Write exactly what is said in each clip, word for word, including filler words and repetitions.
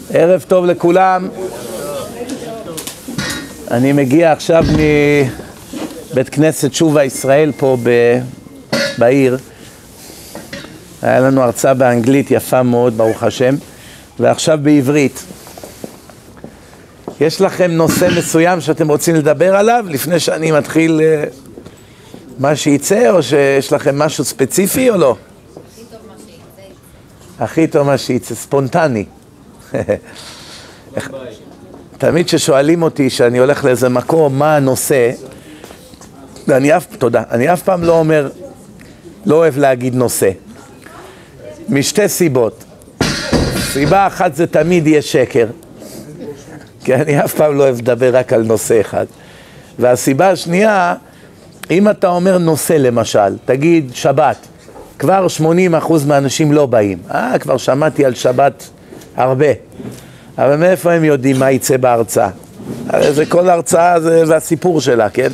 ערב טוב לכולם. אני מגיע עכשיו מבית כנסת שובה ישראל פה ב... בעיר. היה לנו הרצאה באנגלית יפה מאוד, ברוך השם, ועכשיו בעברית. יש לכם נושא מסוים שאתם רוצים לדבר עליו לפני שאני מתחיל מה שיצא, או שיש לכם משהו ספציפי או לא? הכי טוב מה שיצא. הכי טוב מה שיצא, ספונטני. תמיד ששואלים אותי שאני הולך לאיזה מקום, מה הנושא, ואני אף, תודה, אני אף פעם לא אומר, לא אוהב להגיד נושא. משתי סיבות. סיבה אחת זה תמיד יהיה שקר, כי אני אף פעם לא אוהב לדבר רק על נושא אחד. והסיבה השנייה, אם אתה אומר נושא למשל, תגיד שבת, כבר שמונים אחוז מהאנשים לא באים. אה, כבר שמעתי על שבת הרבה. אבל מאיפה הם יודעים מה יצא בהרצאה? הרי זה כל הרצאה זה, והסיפור שלה, כן?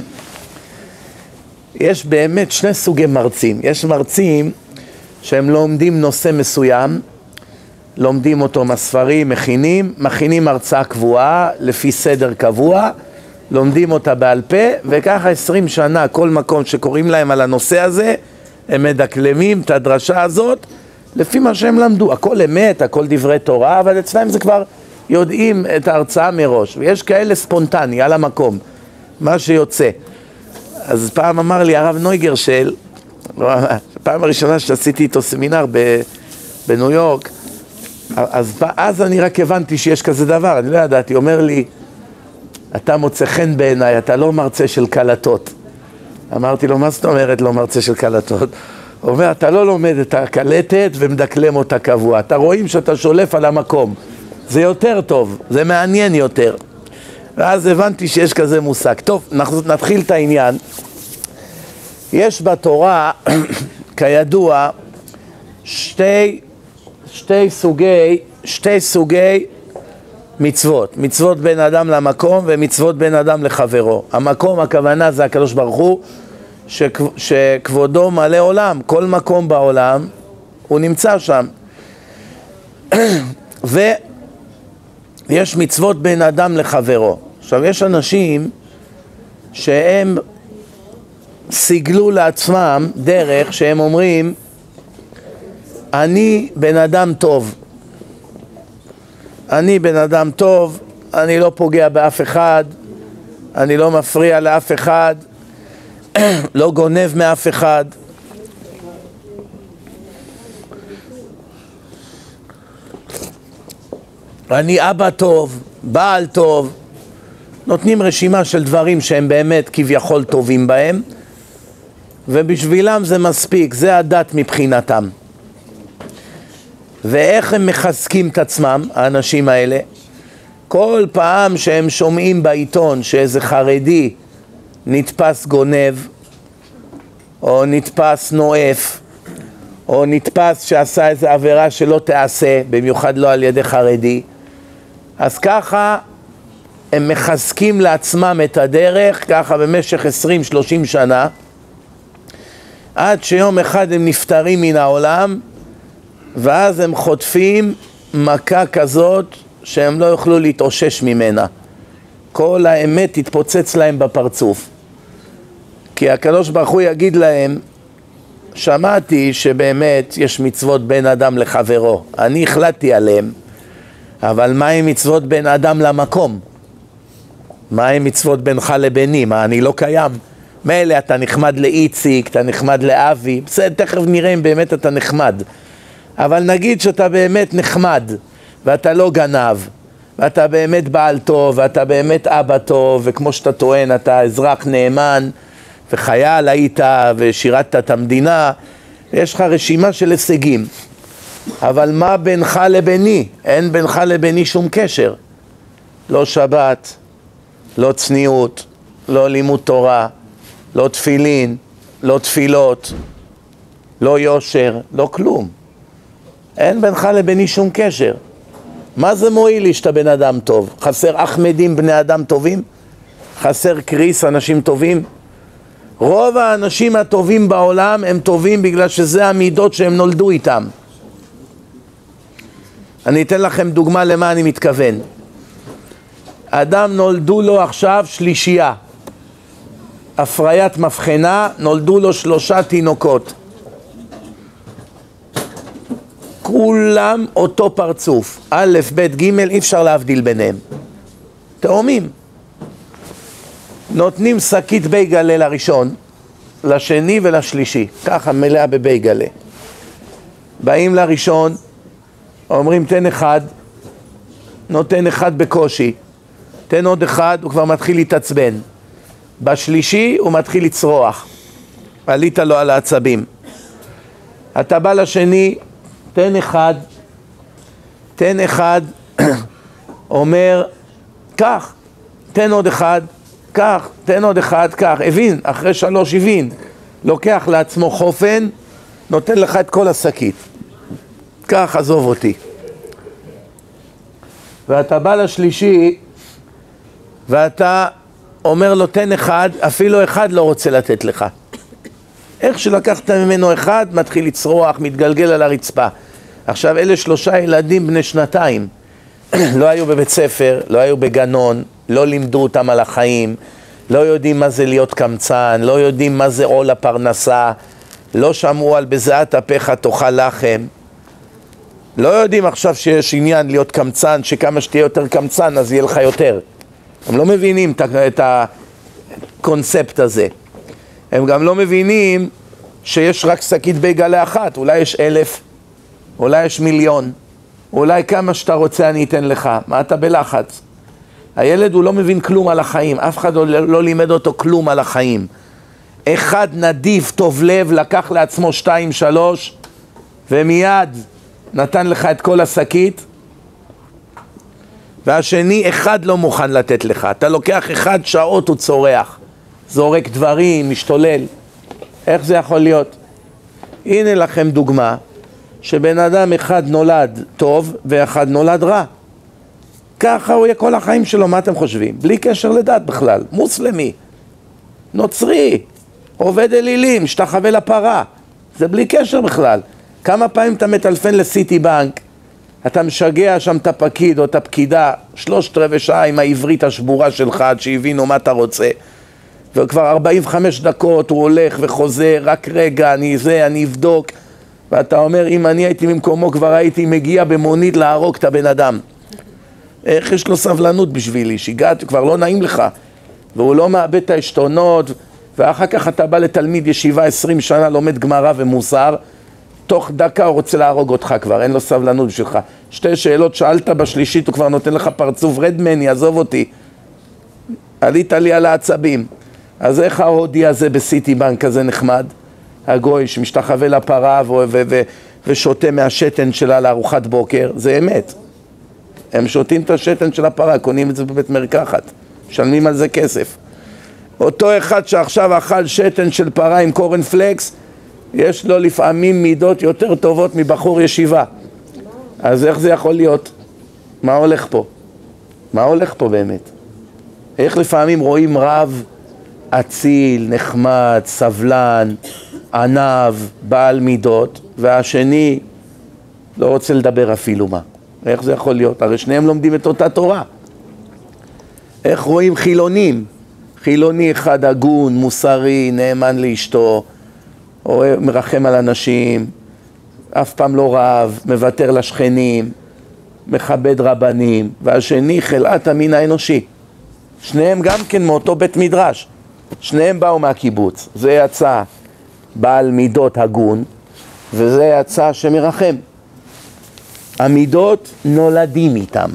יש באמת שני סוגי מרצים. יש מרצים שהם לומדים נושא מסוים, לומדים אותו מהספרים, מכינים, מכינים הרצאה קבועה, לפי סדר קבוע, לומדים אותה בעל פה, וככה עשרים שנה, כל מקום שקוראים להם על הנושא הזה, הם מדקלמים את הדרשה הזאת, לפי מה שהם למדו. הכל אמת, הכל דברי תורה, אבל אצלם זה כבר יודעים את ההרצאה מראש. ויש כאלה ספונטני, על המקום, מה שיוצא. אז פעם אמר לי הרב נויגרשל, פעם הראשונה שעשיתי איתו סמינר בניו יורק, אז, אז אני רק הבנתי שיש כזה דבר, אני לא ידעתי, אומר לי, אתה מוצא חן בעיניי, אתה לא מרצה של קלטות. אמרתי לו, מה זאת אומרת לא מרצה של קלטות? הוא אומר, אתה לא לומד את הקלטת ומדקלם אותה קבוע, אתה רואים שאתה שולף על המקום, זה יותר טוב, זה מעניין יותר. ואז הבנתי שיש כזה מושג. טוב, אנחנו נתחיל את העניין. יש בתורה, כידוע, שתי, שתי סוגי, שתי סוגי מצוות. מצוות בין אדם למקום ומצוות בין אדם לחברו. המקום, הכוונה זה הקדוש ברוך הוא, שכב, שכבודו מלא עולם. כל מקום בעולם, הוא נמצא שם. ויש מצוות בין אדם לחברו. עכשיו, יש אנשים שהם סיגלו לעצמם דרך שהם אומרים, אני בן אדם טוב. אני בן אדם טוב, אני לא פוגע באף אחד, אני לא מפריע לאף אחד, לא גונב מאף אחד. אני אבא טוב, בעל טוב. נותנים רשימה של דברים שהם באמת כביכול טובים בהם, ובשבילם זה מספיק, זה הדת מבחינתם. ואיך הם מחזקים את עצמם, האנשים האלה? כל פעם שהם שומעים בעיתון שאיזה חרדי נתפס גונב, או נתפס נואף, או נתפס שעשה איזו עבירה שלא תעשה, במיוחד לא על ידי חרדי, אז ככה הם מחזקים לעצמם את הדרך, ככה במשך עשרים שלושים שנה, עד שיום אחד הם נפטרים מן העולם, ואז הם חוטפים מכה כזאת שהם לא יוכלו להתאושש ממנה. כל האמת תתפוצץ להם בפרצוף. כי הקדוש ברוך הוא יגיד להם, שמעתי שבאמת יש מצוות בין אדם לחברו, אני החלטתי עליהם, אבל מה עם מצוות בין אדם למקום? מה עם מצוות בינך לביני? מה, אני לא קיים? מילא אתה נחמד לאיציק, אתה נחמד לאבי, בסדר, תכף נראה אם באמת אתה נחמד. אבל נגיד שאתה באמת נחמד, ואתה לא גנב, ואתה באמת בעל טוב, ואתה באמת אבא טוב, וכמו שאתה טוען, אתה אזרח נאמן, וחייל היית, ושירתת את המדינה, יש לך רשימה של הישגים. אבל מה בינך לביני? אין בינך לביני שום קשר. לא שבת, לא צניעות, לא לימוד תורה, לא תפילין, לא תפילות, לא יושר, לא כלום. אין בינך לביני שום קשר. מה זה מועיל לי שאתה בן אדם טוב? חסר אחמדים בני אדם טובים? חסר קריס אנשים טובים? רוב האנשים הטובים בעולם הם טובים בגלל שזה המידות שהם נולדו איתם. אני אתן לכם דוגמה למה אני מתכוון. אדם נולדו לו עכשיו שלישייה, הפריית מבחנה, נולדו לו שלושה תינוקות. כולם אותו פרצוף, א', ב', ג', אי אפשר להבדיל ביניהם. תאומים. נותנים שקית בייגלה לראשון, לשני ולשלישי, ככה מלאה בבייגלה. באים לראשון, אומרים תן אחד, נותן אחד בקושי, תן עוד אחד, הוא כבר מתחיל להתעצבן. בשלישי הוא מתחיל לצרוח, עלית לו על העצבים. אתה בא לשני, תן אחד, תן אחד, אומר, כך, תן עוד אחד, כך, תן עוד אחד, כך, הבין, אחרי שלוש הבין, לוקח לעצמו חופן, נותן לך את כל השקית. כך, עזוב אותי. ואתה בא לשלישי, ואתה אומר לו, תן אחד, אפילו אחד לא רוצה לתת לך. איך שלקחת ממנו אחד, מתחיל לצרוח, מתגלגל על הרצפה. עכשיו, אלה שלושה ילדים בני שנתיים. לא היו בבית ספר, לא היו בגנון, לא לימדו אותם על החיים, לא יודעים מה זה להיות קמצן, לא יודעים מה זה עול הפרנסה, לא שמעו על בזיעת אפיך תאכל לחם. לא יודעים עכשיו שיש עניין להיות קמצן, שכמה שתהיה יותר קמצן אז יהיה לך יותר. הם לא מבינים את הקונספט הזה. הם גם לא מבינים שיש רק שקית בייגלה אחת, אולי יש אלף, אולי יש מיליון, אולי כמה שאתה רוצה אני אתן לך, מה אתה בלחץ? הילד הוא לא מבין כלום על החיים, אף אחד לא, לא לימד אותו כלום על החיים. אחד נדיב, טוב לב, לקח לעצמו שתיים, שלוש, ומיד נתן לך את כל השקית, והשני אחד לא מוכן לתת לך. אתה לוקח אחד שעות הוא צורח, זורק דברים, משתולל. איך זה יכול להיות? הנה לכם דוגמה שבן אדם אחד נולד טוב ואחד נולד רע. ככה הוא יהיה כל החיים שלו, מה אתם חושבים? בלי קשר לדת בכלל, מוסלמי, נוצרי, עובד אלילים, שתחווה לפרה, זה בלי קשר בכלל. כמה פעמים אתה מטלפן לסיטי בנק, אתה משגע שם את הפקיד או את הפקידה, שלושת רבעי שעה עם העברית השבורה שלך עד שהבינו מה אתה רוצה, וכבר ארבעים וחמש דקות הוא הולך וחוזר, רק רגע, אני זה, אני אבדוק, ואתה אומר, אם אני הייתי ממקומו כבר הייתי מגיע במונית להרוג את הבן אדם. איך יש לו סבלנות בשבילי? שיגעת, כבר לא נעים לך, והוא לא מאבד את העשתונות, ואחר כך אתה בא לתלמיד ישיבה עשרים שנה, לומד גמרא ומוסר, תוך דקה הוא רוצה להרוג אותך כבר, אין לו סבלנות בשבילך. שתי שאלות שאלת, בשלישית הוא כבר נותן לך פרצוף, רד מני, עזוב אותי. עלית לי על העצבים. אז איך ההודי הזה בסיטי בנק כזה נחמד? הגוי שמשתחווה לפרה ו- ו- ו- ושותה מהשתן שלה לארוחת בוקר, זה אמת. הם שותים את השתן של הפרה, קונים את זה בבית מרקחת, משלמים על זה כסף. אותו אחד שעכשיו אכל שתן של פרה עם קורן פלקס, יש לו לפעמים מידות יותר טובות מבחור ישיבה. אז איך זה יכול להיות? מה הולך פה? מה הולך פה באמת? איך לפעמים רואים רב אציל, נחמד, סבלן, ענב, בעל מידות, והשני לא רוצה לדבר אפילו מה? איך זה יכול להיות? הרי שניהם לומדים את אותה תורה. איך רואים חילונים? חילוני אחד הגון, מוסרי, נאמן לאשתו, מרחם על אנשים, אף פעם לא רב, מוותר לשכנים, מכבד רבנים, והשני חלאת המין האנושי. שניהם גם כן מאותו בית מדרש, שניהם באו מהקיבוץ. זה יצא בעל מידות הגון, וזה יצא שמרחם. המידות נולדים איתם.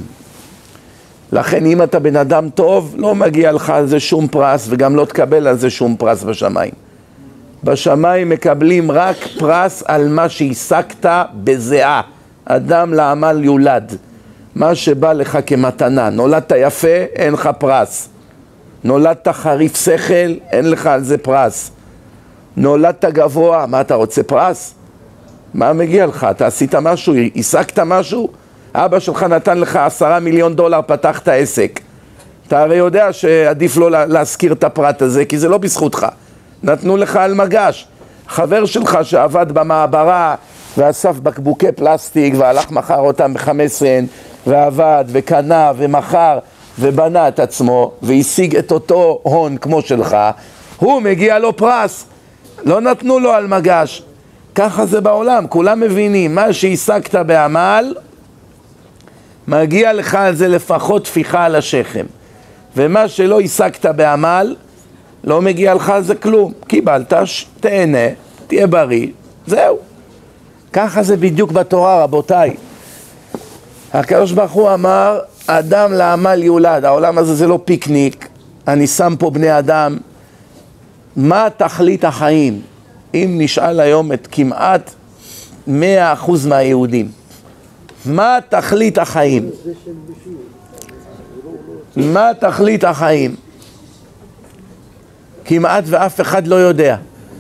לכן אם אתה בן אדם טוב, לא מגיע לך על זה שום פרס, וגם לא תקבל על זה שום פרס בשמיים. בשמיים מקבלים רק פרס על מה שהשגת בזיעה. אדם לעמל יולד. מה שבא לך כמתנה. נולדת יפה, אין לך פרס. נולדת חריף שכל, אין לך על זה פרס. נולדת גבוה, מה אתה רוצה פרס? מה מגיע לך? אתה עשית משהו? השגת משהו? אבא שלך נתן לך עשרה מיליון דולר, פתחת עסק. אתה הרי יודע שעדיף לא להזכיר את הפרט הזה, כי זה לא בזכותך. נתנו לך על מגש. חבר שלך שעבד במעברה ואסף בקבוקי פלסטיק והלך מחר אותם ב-חמש עשרה ועבד וקנה ומחר ובנה את עצמו והשיג את אותו הון כמו שלך, הוא מגיע לו פרס, לא נתנו לו על מגש. ככה זה בעולם, כולם מבינים, מה שהשגת בעמל מגיע לך על זה לפחות תפיחה על השכם, ומה שלא השגת בעמל לא מגיע לך על זה כלום. קיבלת, תהנה, תהיה בריא, זהו. ככה זה בדיוק בתורה, רבותיי. הקדוש ברוך הוא אמר, אדם לעמל יולד. העולם הזה זה לא פיקניק, אני שם פה בני אדם. מה תכלית החיים? אם נשאל היום את כמעט מאה אחוז מהיהודים, מה תכלית החיים? מה תכלית החיים? כמעט ואף אחד לא יודע.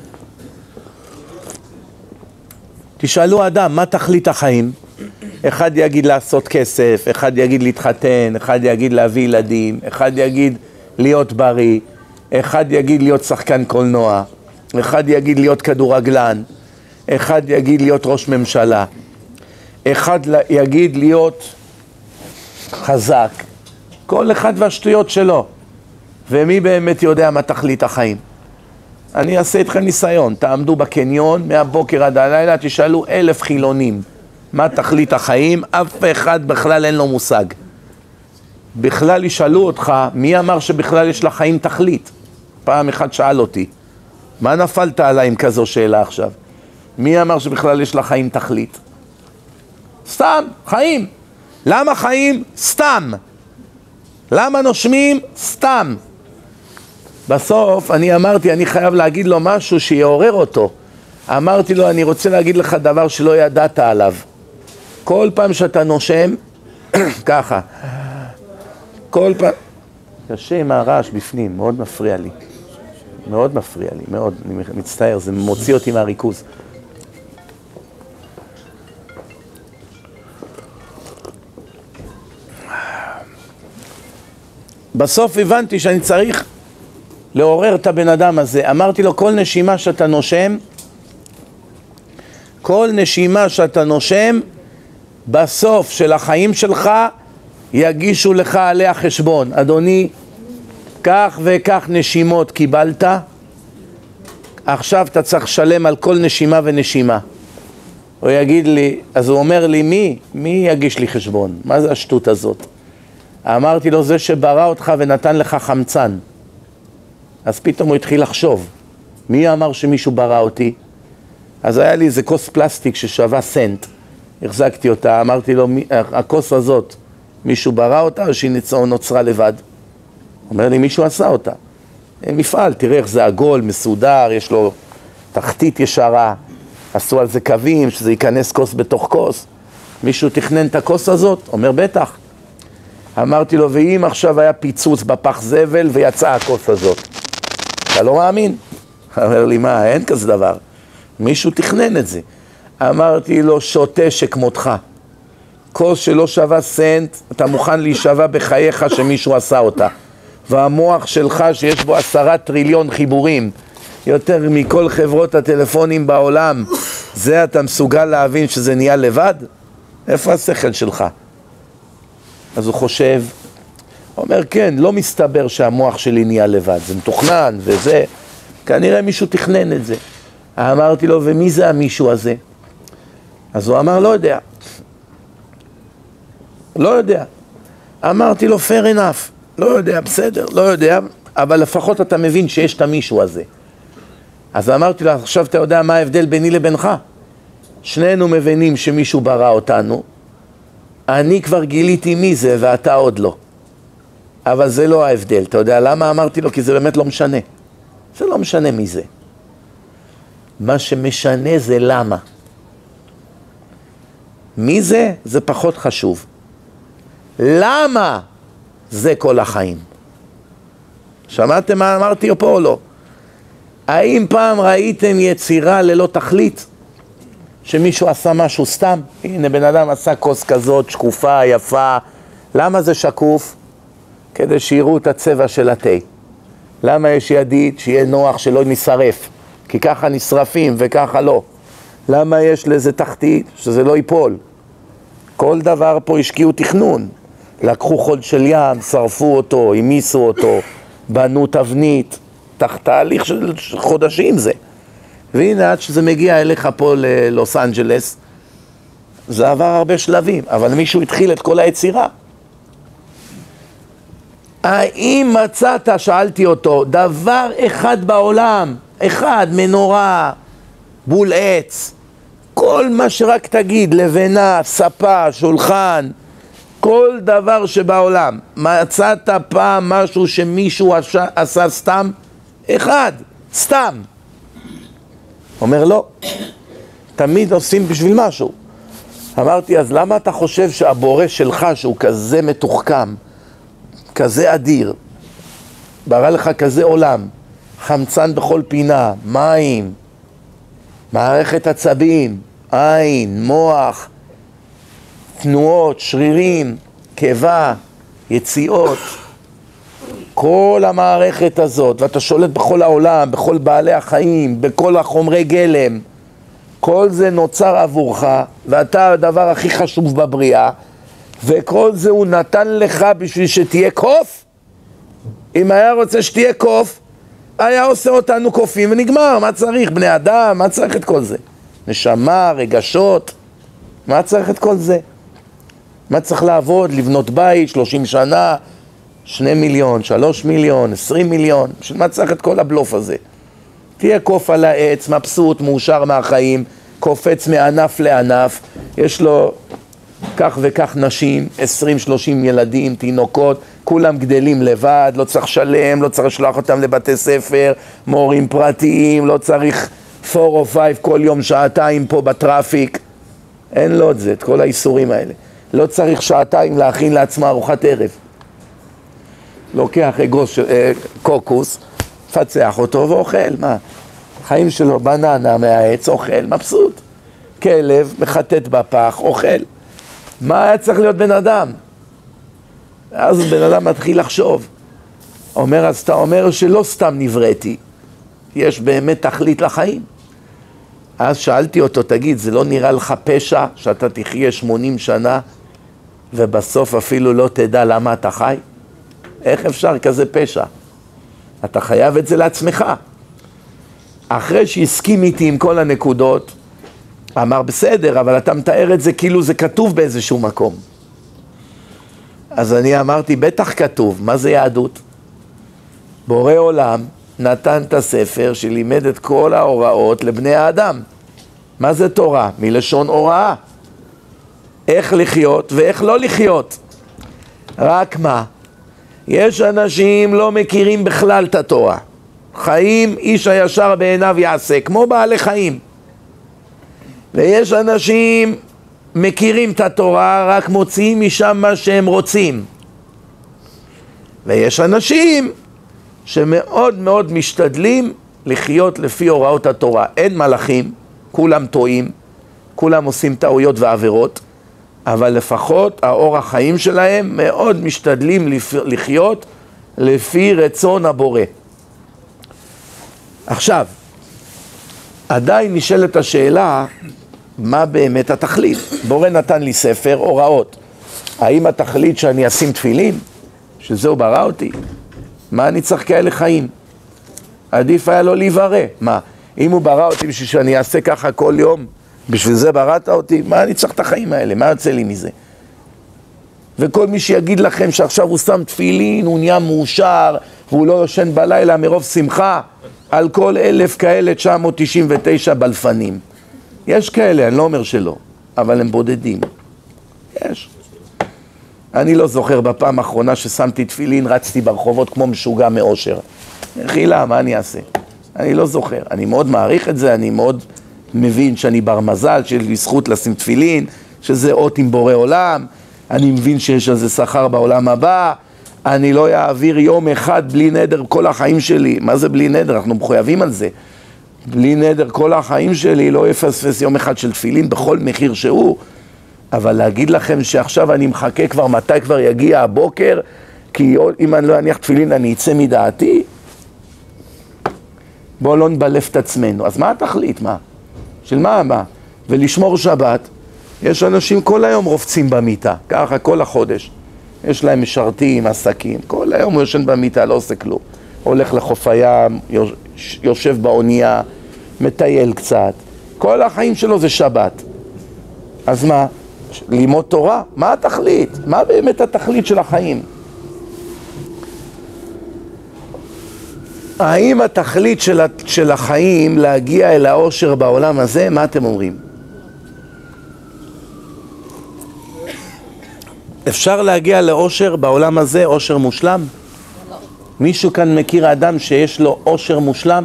תשאלו אדם, מה תכלית החיים? אחד יגיד לעשות כסף, אחד יגיד להתחתן, אחד יגיד להביא ילדים, אחד יגיד להיות בריא, אחד יגיד להיות שחקן קולנוע, אחד יגיד להיות כדורגלן, אחד יגיד להיות ראש ממשלה, אחד יגיד להיות חזק. כל אחד והשטויות שלו. ומי באמת יודע מה תכלית החיים? אני אעשה איתכם ניסיון, תעמדו בקניון מהבוקר עד הלילה, תשאלו אלף חילונים מה תכלית החיים, אף אחד בכלל אין לו מושג. בכלל ישאלו אותך, מי אמר שבכלל יש לחיים תכלית? פעם אחד שאל אותי, מה נפלת עליי עם כזו שאלה עכשיו? מי אמר שבכלל יש לחיים תכלית? סתם, חיים. למה חיים? סתם. למה נושמים? סתם. בסוף אני אמרתי, אני חייב להגיד לו משהו שיעורר אותו. אמרתי לו, אני רוצה להגיד לך דבר שלא ידעת עליו. כל פעם שאתה נושם, ככה, כל פעם, קשה עם הרעש בפנים, מאוד מפריע לי. מאוד מפריע לי, מאוד, אני מצטער, זה מוציא אותי מהריכוז. בסוף הבנתי שאני צריך לעורר את הבן אדם הזה. אמרתי לו, כל נשימה שאתה נושם, כל נשימה שאתה נושם, בסוף של החיים שלך יגישו לך עליה חשבון. אדוני, כך וכך נשימות קיבלת, עכשיו אתה צריך לשלם על כל נשימה ונשימה. הוא יגיד לי, אז הוא אומר לי, מי? מי יגיש לי חשבון? מה זה השטות הזאת? אמרתי לו, זה שברא אותך ונתן לך חמצן. אז פתאום הוא התחיל לחשוב, מי אמר שמישהו ברא אותי? אז היה לי איזה כוס פלסטיק ששווה סנט, החזקתי אותה, אמרתי לו, הכוס הזאת, מישהו ברא אותה או שהיא נוצרה לבד? אומר לי, מישהו עשה אותה. מפעל, תראה איך זה עגול, מסודר, יש לו תחתית ישרה, עשו על זה קווים, שזה ייכנס כוס בתוך כוס. מישהו תכנן את הכוס הזאת? אומר, בטח. אמרתי לו, ואם עכשיו היה פיצוץ בפח זבל ויצאה הכוס הזאת? אתה לא מאמין? אומר לי, מה, אין כזה דבר. מישהו תכנן את זה. אמרתי לו, שוטה שכמותך. כוס שלא שווה סנט, אתה מוכן להישווה בחייך שמישהו עשה אותה. והמוח שלך שיש בו עשרה טריליון חיבורים, יותר מכל חברות הטלפונים בעולם, זה אתה מסוגל להבין שזה נהיה לבד? איפה השכל שלך? אז הוא חושב, אומר, כן, לא מסתבר שהמוח שלי נהיה לבד, זה מתוכנן וזה, כנראה מישהו תכנן את זה. אמרתי לו, ומי זה המישהו הזה? אז הוא אמר, לא יודע. לא יודע. אמרתי לו, fair enough, לא יודע, בסדר, לא יודע, אבל לפחות אתה מבין שיש את המישהו הזה. אז אמרתי לו, עכשיו אתה יודע מה ההבדל ביני לבינך? שנינו מבינים שמישהו ברא אותנו, אני כבר גיליתי מי זה ואתה עוד לא. אבל זה לא ההבדל. אתה יודע למה? אמרתי לו, כי זה באמת לא משנה. זה לא משנה מי זה. מה שמשנה זה למה. מי זה? זה פחות חשוב. למה זה כל החיים? שמעתם מה אמרתי פה או לא? האם פעם ראיתם יצירה ללא תכלית? שמישהו עשה משהו סתם? הנה בן אדם עשה כוס כזאת, שקופה, יפה. למה זה שקוף? כדי שיראו את הצבע של התה. למה יש ידית? שיהיה נוח שלא נשרף. כי ככה נשרפים וככה לא. למה יש לזה תחתית? שזה לא ייפול. כל דבר פה השקיעו תכנון. לקחו חול של ים, שרפו אותו, המיסו אותו, בנו תבנית, תחת תהליך של חודשים זה. והנה עד שזה מגיע אליך פה ללוס אנג'לס, זה עבר הרבה שלבים, אבל מישהו התחיל את כל היצירה. האם מצאת, שאלתי אותו, דבר אחד בעולם, אחד, מנורה, בול עץ, כל מה שרק תגיד, לבנה, ספה, שולחן, כל דבר שבעולם, מצאת פעם משהו שמישהו עשה, עשה סתם? אחד, סתם. אומר לא, תמיד עושים בשביל משהו. אמרתי, אז למה אתה חושב שהבורא שלך, שהוא כזה מתוחכם, כזה אדיר, ברא לך כזה עולם, חמצן בכל פינה, מים, מערכת עצבים, עין, מוח, תנועות, שרירים, קיבה, יציאות, כל המערכת הזאת, ואתה שולט בכל העולם, בכל בעלי החיים, בכל החומרי גלם, כל זה נוצר עבורך, ואתה הדבר הכי חשוב בבריאה, וכל זה הוא נתן לך בשביל שתהיה קוף. אם היה רוצה שתהיה קוף, היה עושה אותנו קופים ונגמר. מה צריך? בני אדם, מה צריך את כל זה? נשמה, רגשות, מה צריך את כל זה? מה צריך לעבוד? לבנות בית, שלושים שנה, שני מיליון, שלוש מיליון, עשרים מיליון, בשביל מה צריך את כל הבלוף הזה? תהיה קוף על העץ, מבסוט, מאושר מהחיים, קופץ מענף לענף, יש לו כך וכך נשים, עשרים שלושים ילדים, תינוקות, כולם גדלים לבד, לא צריך שלם, לא צריך לשלוח אותם לבתי ספר, מורים פרטיים, לא צריך ארבע או חמש כל יום שעתיים פה בטראפיק, אין לו את זה, את כל האיסורים האלה. לא צריך שעתיים להכין לעצמה ארוחת ערב. לוקח אגוס, אה, קוקוס, פצח אותו ואוכל, מה? חיים שלו, בננה מהעץ, אוכל, מבסוט. כלב, מחטט בפח, אוכל. מה היה צריך להיות בן אדם? אז בן אדם מתחיל לחשוב. אומר, אז אתה אומר שלא סתם נבראתי. יש באמת תכלית לחיים. אז שאלתי אותו, תגיד, זה לא נראה לך פשע שאתה תחיה שמונים שנה ובסוף אפילו לא תדע למה אתה חי? איך אפשר כזה פשע? אתה חייב את זה לעצמך. אחרי שהסכים איתי עם כל הנקודות, אמר בסדר, אבל אתה מתאר את זה כאילו זה כתוב באיזשהו מקום. אז אני אמרתי, בטח כתוב, מה זה יהדות? בורא עולם נתן את הספר שלימד את כל ההוראות לבני האדם. מה זה תורה? מלשון הוראה. איך לחיות ואיך לא לחיות. רק מה? יש אנשים לא מכירים בכלל את התורה. חיים איש הישר בעיניו יעשה, כמו בעלי חיים. ויש אנשים מכירים את התורה, רק מוציאים משם מה שהם רוצים. ויש אנשים שמאוד מאוד משתדלים לחיות לפי הוראות התורה. אין מלאכים, כולם טועים, כולם עושים טעויות ועבירות, אבל לפחות האורח החיים שלהם מאוד משתדלים לחיות לפי רצון הבורא. עכשיו, עדיין נשאלת השאלה, מה באמת התכלית? בורא נתן לי ספר הוראות. האם התכלית שאני אשים תפילין? שזהו ברא אותי? מה אני צריך כאלה חיים? עדיף היה לו להיברא. מה? אם הוא ברא אותי בשביל שאני אעשה ככה כל יום, בשביל זה בראת אותי, מה אני צריך את החיים האלה? מה יוצא לי מזה? וכל מי שיגיד לכם שעכשיו הוא שם תפילין, הוא נהיה מאושר, והוא לא יושן בלילה מרוב שמחה, על כל אלף כאלה תשע מאות תשעים ותשע בלפנים. יש כאלה, אני לא אומר שלא, אבל הם בודדים. יש. אני לא זוכר בפעם האחרונה ששמתי תפילין, רצתי ברחובות כמו משוגע מאושר. חילה, מה אני אעשה? אני לא זוכר. אני מאוד מעריך את זה, אני מאוד מבין שאני בר מזל, שיש לי זכות לשים תפילין, שזה אות עם בורא עולם, אני מבין שיש על זה שכר בעולם הבא, אני לא אעביר יום אחד בלי נדר כל החיים שלי. מה זה בלי נדר? אנחנו מחויבים על זה. בלי נדר כל החיים שלי, לא יפספס יום אחד של תפילין בכל מחיר שהוא. אבל להגיד לכם שעכשיו אני מחכה כבר מתי כבר יגיע הבוקר, כי אם אני לא אניח תפילין אני אצא מדעתי, בואו לא נבלף את עצמנו. אז מה התכלית? מה? של מה? מה? ולשמור שבת. יש אנשים כל היום רופצים במיטה, ככה כל החודש. יש להם משרתים, עסקים, כל היום הוא יושן במיטה, לא עושה כלום. הולך לחוף הים, יושב באונייה, מטייל קצת. כל החיים שלו זה שבת. אז מה? לימוד תורה? מה התכלית? מה באמת התכלית של החיים? האם התכלית של, של החיים להגיע אל האושר בעולם הזה? מה אתם אומרים? אפשר להגיע לאושר בעולם הזה, אושר מושלם? מישהו כאן מכיר אדם שיש לו אושר מושלם?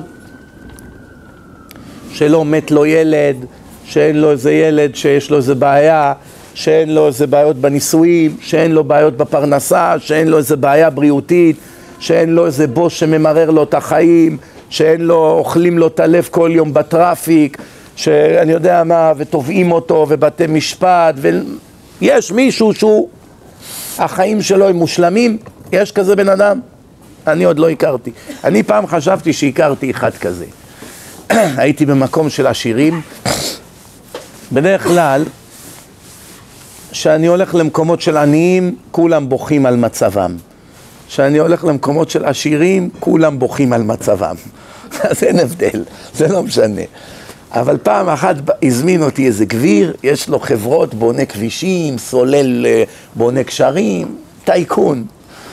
שלא מת לו ילד, שאין לו איזה ילד שיש לו איזה בעיה, שאין לו איזה בעיות בנישואים, שאין לו בעיות בפרנסה, שאין לו איזה בעיה בריאותית, שאין לו איזה בוס שממרר לו את החיים, שאין לו, אוכלים לו את הלב כל יום בטראפיק, שאני יודע מה, ותובעים אותו, ובתי משפט, ויש מישהו שהוא, החיים שלו הם מושלמים, יש כזה בן אדם? אני עוד לא הכרתי. אני פעם חשבתי שהכרתי אחד כזה. הייתי במקום של עשירים, בדרך כלל, כשאני הולך למקומות של עניים, כולם בוכים על מצבם. כשאני הולך למקומות של עשירים, כולם בוכים על מצבם. אז אין הבדל, זה לא משנה. אבל פעם אחת הזמין אותי איזה גביר, יש לו חברות, בונה כבישים, סולל, בונה קשרים, טייקון.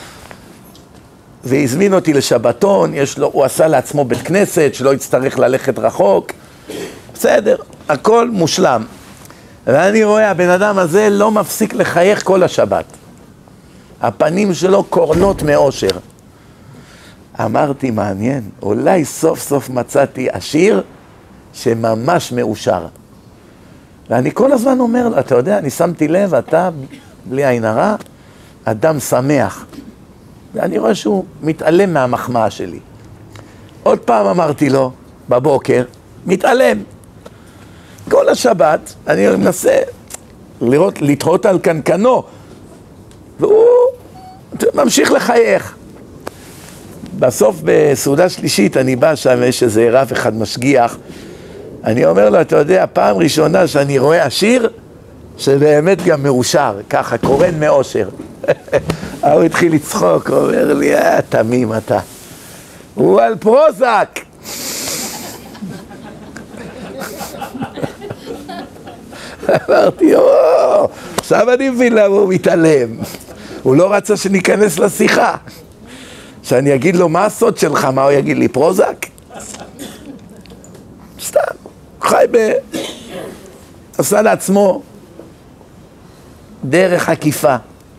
והזמין אותי לשבתון, יש לו, הוא עשה לעצמו בית כנסת, שלא יצטרך ללכת רחוק. בסדר, הכל מושלם. ואני רואה, הבן אדם הזה לא מפסיק לחייך כל השבת. הפנים שלו קורנות מאושר. אמרתי, מעניין, אולי סוף סוף מצאתי עשיר שממש מאושר. ואני כל הזמן אומר לו, אתה יודע, אני שמתי לב, אתה, בלי עין הרע, אדם שמח. ואני רואה שהוא מתעלם מהמחמאה שלי. עוד פעם אמרתי לו, בבוקר, מתעלם. כל השבת אני מנסה לראות, לתהות על קנקנו, והוא ממשיך לחייך. בסוף בסעודה שלישית אני בא שם, יש איזה רב אחד משגיח, אני אומר לו, אתה יודע, פעם ראשונה שאני רואה עשיר, שבאמת גם מאושר, ככה, קורן מאושר. הוא התחיל לצחוק, הוא אומר לי, אה, תמים אתה. הוא על פרוזק. אמרתי, או, עכשיו אני מבין למה הוא מתעלם. הוא לא רצה שניכנס לשיחה. שאני אגיד לו, מה הסוד שלך? מה הוא יגיד לי, פרוזק? סתם, חי ב... עשה לעצמו דרך עקיפה.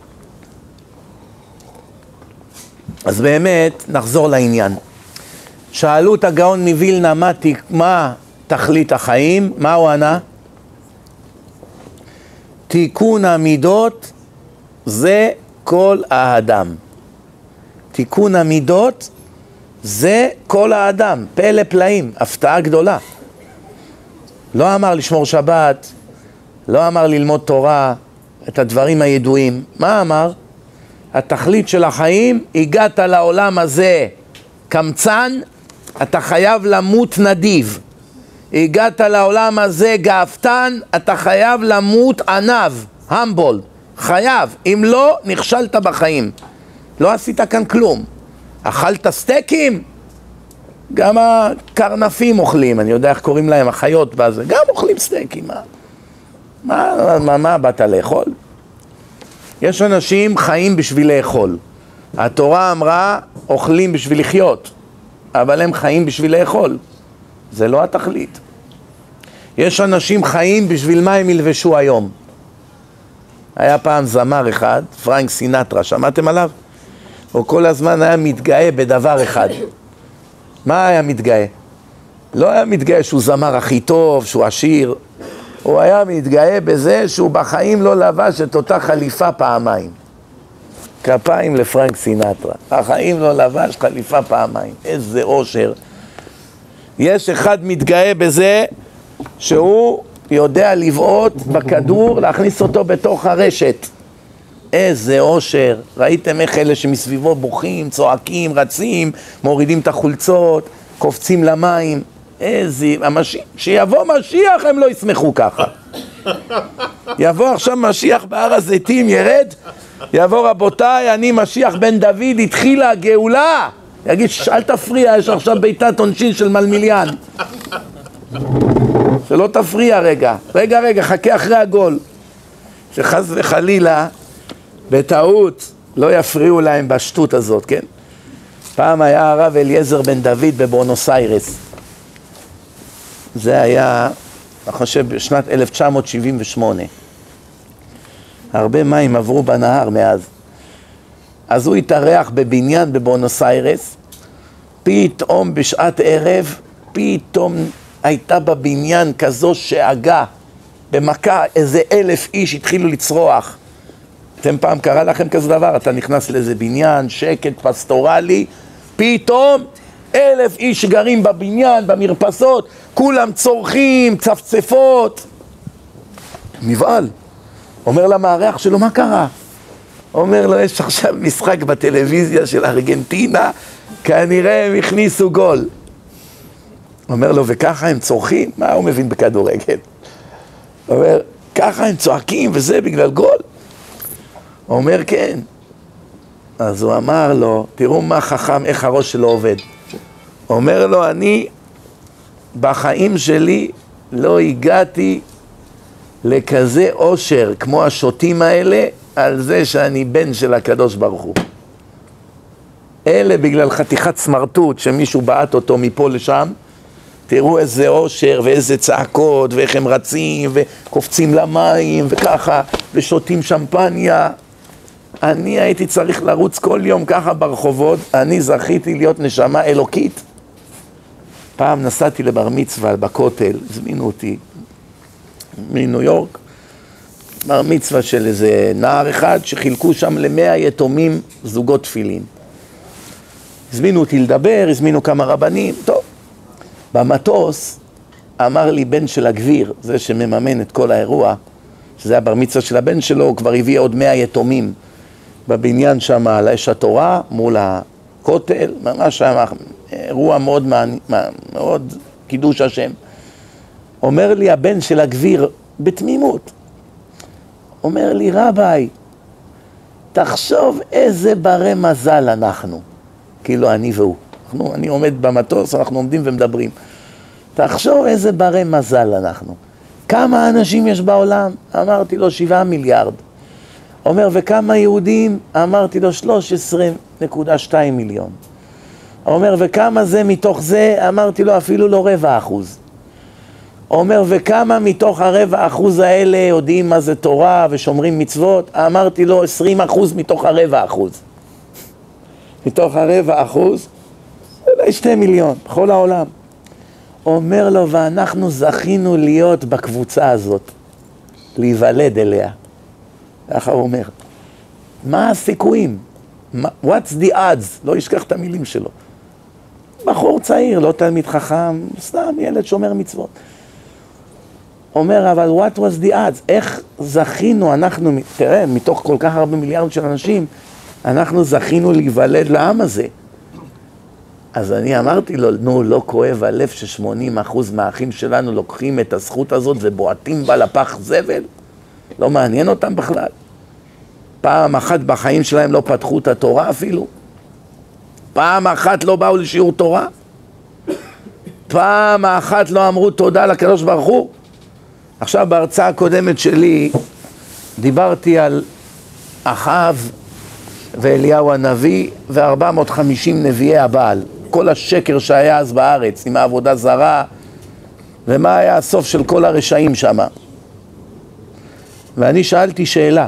אז באמת, נחזור לעניין. שאלו את הגאון מווילנה, מה, מה תכלית החיים? מה הוא ענה? תיקון המידות זה כל האדם. תיקון המידות זה כל האדם. פלא פלאים, הפתעה גדולה. לא אמר לשמור שבת, לא אמר ללמוד תורה, את הדברים הידועים. מה אמר? התכלית של החיים, הגעת לעולם הזה קמצן, אתה חייב למות נדיב. הגעת לעולם הזה גאוותן, אתה חייב למות ענב, המבול. חייב, אם לא, נכשלת בחיים. לא עשית כאן כלום. אכלת סטייקים? גם הקרנפים אוכלים, אני יודע איך קוראים להם, החיות בזה, גם אוכלים סטייקים. מה, מה, מה, מה באת לאכול? יש אנשים חיים בשביל לאכול. התורה אמרה, אוכלים בשביל לחיות, אבל הם חיים בשביל לאכול. זה לא התכלית. יש אנשים חיים בשביל מה הם ילבשו היום. היה פעם זמר אחד, פרנק סינטרה, שמעתם עליו? הוא כל הזמן היה מתגאה בדבר אחד. מה היה מתגאה? לא היה מתגאה שהוא זמר הכי טוב, שהוא עשיר. הוא היה מתגאה בזה שהוא בחיים לא לבש את אותה חליפה פעמיים. כפיים לפרנק סינטרה. החיים לא לבש חליפה פעמיים. איזה אושר. יש אחד מתגאה בזה שהוא יודע לבעוט בכדור, להכניס אותו בתוך הרשת. איזה אושר. ראיתם איך אלה שמסביבו בוכים, צועקים, רצים, מורידים את החולצות, קופצים למים. איזה... המשיח, שיבוא משיח הם לא ישמחו ככה. יבוא עכשיו משיח בהר הזיתים, ירד, יבוא רבותיי, אני משיח בן דוד, התחילה הגאולה. יגיד, אל תפריע, יש עכשיו ביתת עונשין של מלמיליאן. שלא תפריע רגע, רגע רגע, חכה אחרי הגול. שחס וחלילה, בטעות, לא יפריעו להם בשטות הזאת, כן? פעם היה הרב אליעזר בן דוד בבואנוס איירס. זה היה, אני חושב, בשנת אלף תשע מאות שבעים ושמונה. הרבה מים עברו בנהר מאז. אז הוא התארח בבניין בבואנוס איירס, פתאום בשעת ערב, פתאום הייתה בבניין כזו שאגה, במכה איזה אלף איש התחילו לצרוח. אתם פעם קרה לכם כזה דבר? אתה נכנס לאיזה בניין, שקט פסטורלי, פתאום אלף איש גרים בבניין, במרפסות, כולם צורכים, צפצפות. נבעל. אומר למארח שלו, מה קרה? אומר לו, יש עכשיו משחק בטלוויזיה של ארגנטינה, כנראה הם הכניסו גול. אומר לו, וככה הם צורכים? מה הוא מבין בכדורגל? אומר, ככה הם צועקים וזה בגלל גול? אומר, כן. אז הוא אמר לו, תראו מה חכם, איך הראש שלו עובד. אומר לו, אני בחיים שלי לא הגעתי לכזה אושר כמו השוטים האלה, על זה שאני בן של הקדוש ברוך הוא. אלה בגלל חתיכת סמרטוט שמישהו בעט אותו מפה לשם, תראו איזה אושר ואיזה צעקות ואיך הם רצים וקופצים למים וככה ושותים שמפניה. אני הייתי צריך לרוץ כל יום ככה ברחובות, אני זכיתי להיות נשמה אלוקית. פעם נסעתי לבר מצווה בכותל, הזמינו אותי מניו יורק, בר מצווה של איזה נער אחד שחילקו שם למאה יתומים זוגות תפילין. הזמינו אותי לדבר, הזמינו כמה רבנים, טוב. במטוס אמר לי בן של הגביר, זה שמממן את כל האירוע, שזה הבר מצווה של הבן שלו, הוא כבר הביא עוד מאה יתומים בבניין שם על אש התורה, מול הכותל, ממש שם אירוע מאוד, מאוד קידוש השם. אומר לי הבן של הגביר בתמימות, אומר לי, רבי, תחשוב איזה ברי מזל אנחנו, כאילו אני והוא. אנחנו, אני עומד במטוס, אנחנו עומדים ומדברים. תחשוב איזה ברי מזל אנחנו. כמה אנשים יש בעולם? אמרתי לו, שבעה מיליארד. אומר, וכמה יהודים? אמרתי לו, שלוש עשרה נקודה שתיים מיליון. אומר, וכמה זה מתוך זה? אמרתי לו, אפילו לא רבע אחוז. אומר, וכמה מתוך הרבע אחוז האלה יודעים מה זה תורה ושומרים מצוות? אמרתי לו, עשרים אחוז מתוך הרבע אחוז. מתוך הרבע אחוז, אולי שתי מיליון, בכל העולם. אומר לו, ואנחנו זכינו להיות בקבוצה הזאת, להיוולד אליה. ככה הוא אומר. מה הסיכויים? What's the odds? לא ישכח את המילים שלו. בחור צעיר, לא תלמיד חכם, סתם ילד שומר מצוות. אומר, אבל what was the odds? איך זכינו, אנחנו, תראה, מתוך כל כך הרבה מיליארד של אנשים, אנחנו זכינו להיוולד לעם הזה. אז אני אמרתי לו, נו, לא כואב הלב ש-שמונים אחוז מהאחים שלנו לוקחים את הזכות הזאת ובועטים בה לפח זבל? לא מעניין אותם בכלל. פעם אחת בחיים שלהם לא פתחו את התורה אפילו. פעם אחת לא באו לשיעור תורה. פעם אחת לא אמרו תודה לקדוש ברוך הוא. עכשיו בהרצאה הקודמת שלי דיברתי על אחאב ואליהו הנביא ו-ארבע מאות וחמישים נביאי הבעל. כל השקר שהיה אז בארץ עם העבודה זרה, ומה היה הסוף של כל הרשעים שם. ואני שאלתי שאלה.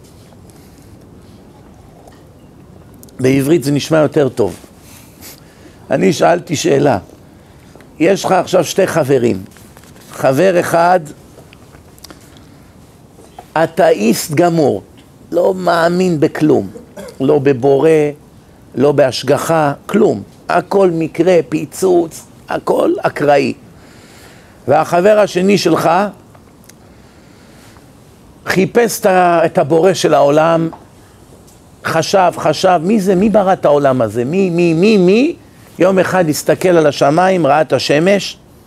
בעברית זה נשמע יותר טוב. אני שאלתי שאלה. יש לך עכשיו שתי חברים. חבר אחד, אתאיסט גמור, לא מאמין בכלום. לא בבורא, לא בהשגחה, כלום. הכל מקרה, פיצוץ, הכל אקראי. והחבר השני שלך חיפש את הבורא של העולם, חשב, חשב, מי זה, מי ברא את העולם הזה? מי, מי, מי, מי? יום אחד הסתכל על השמיים, ראה את השמש,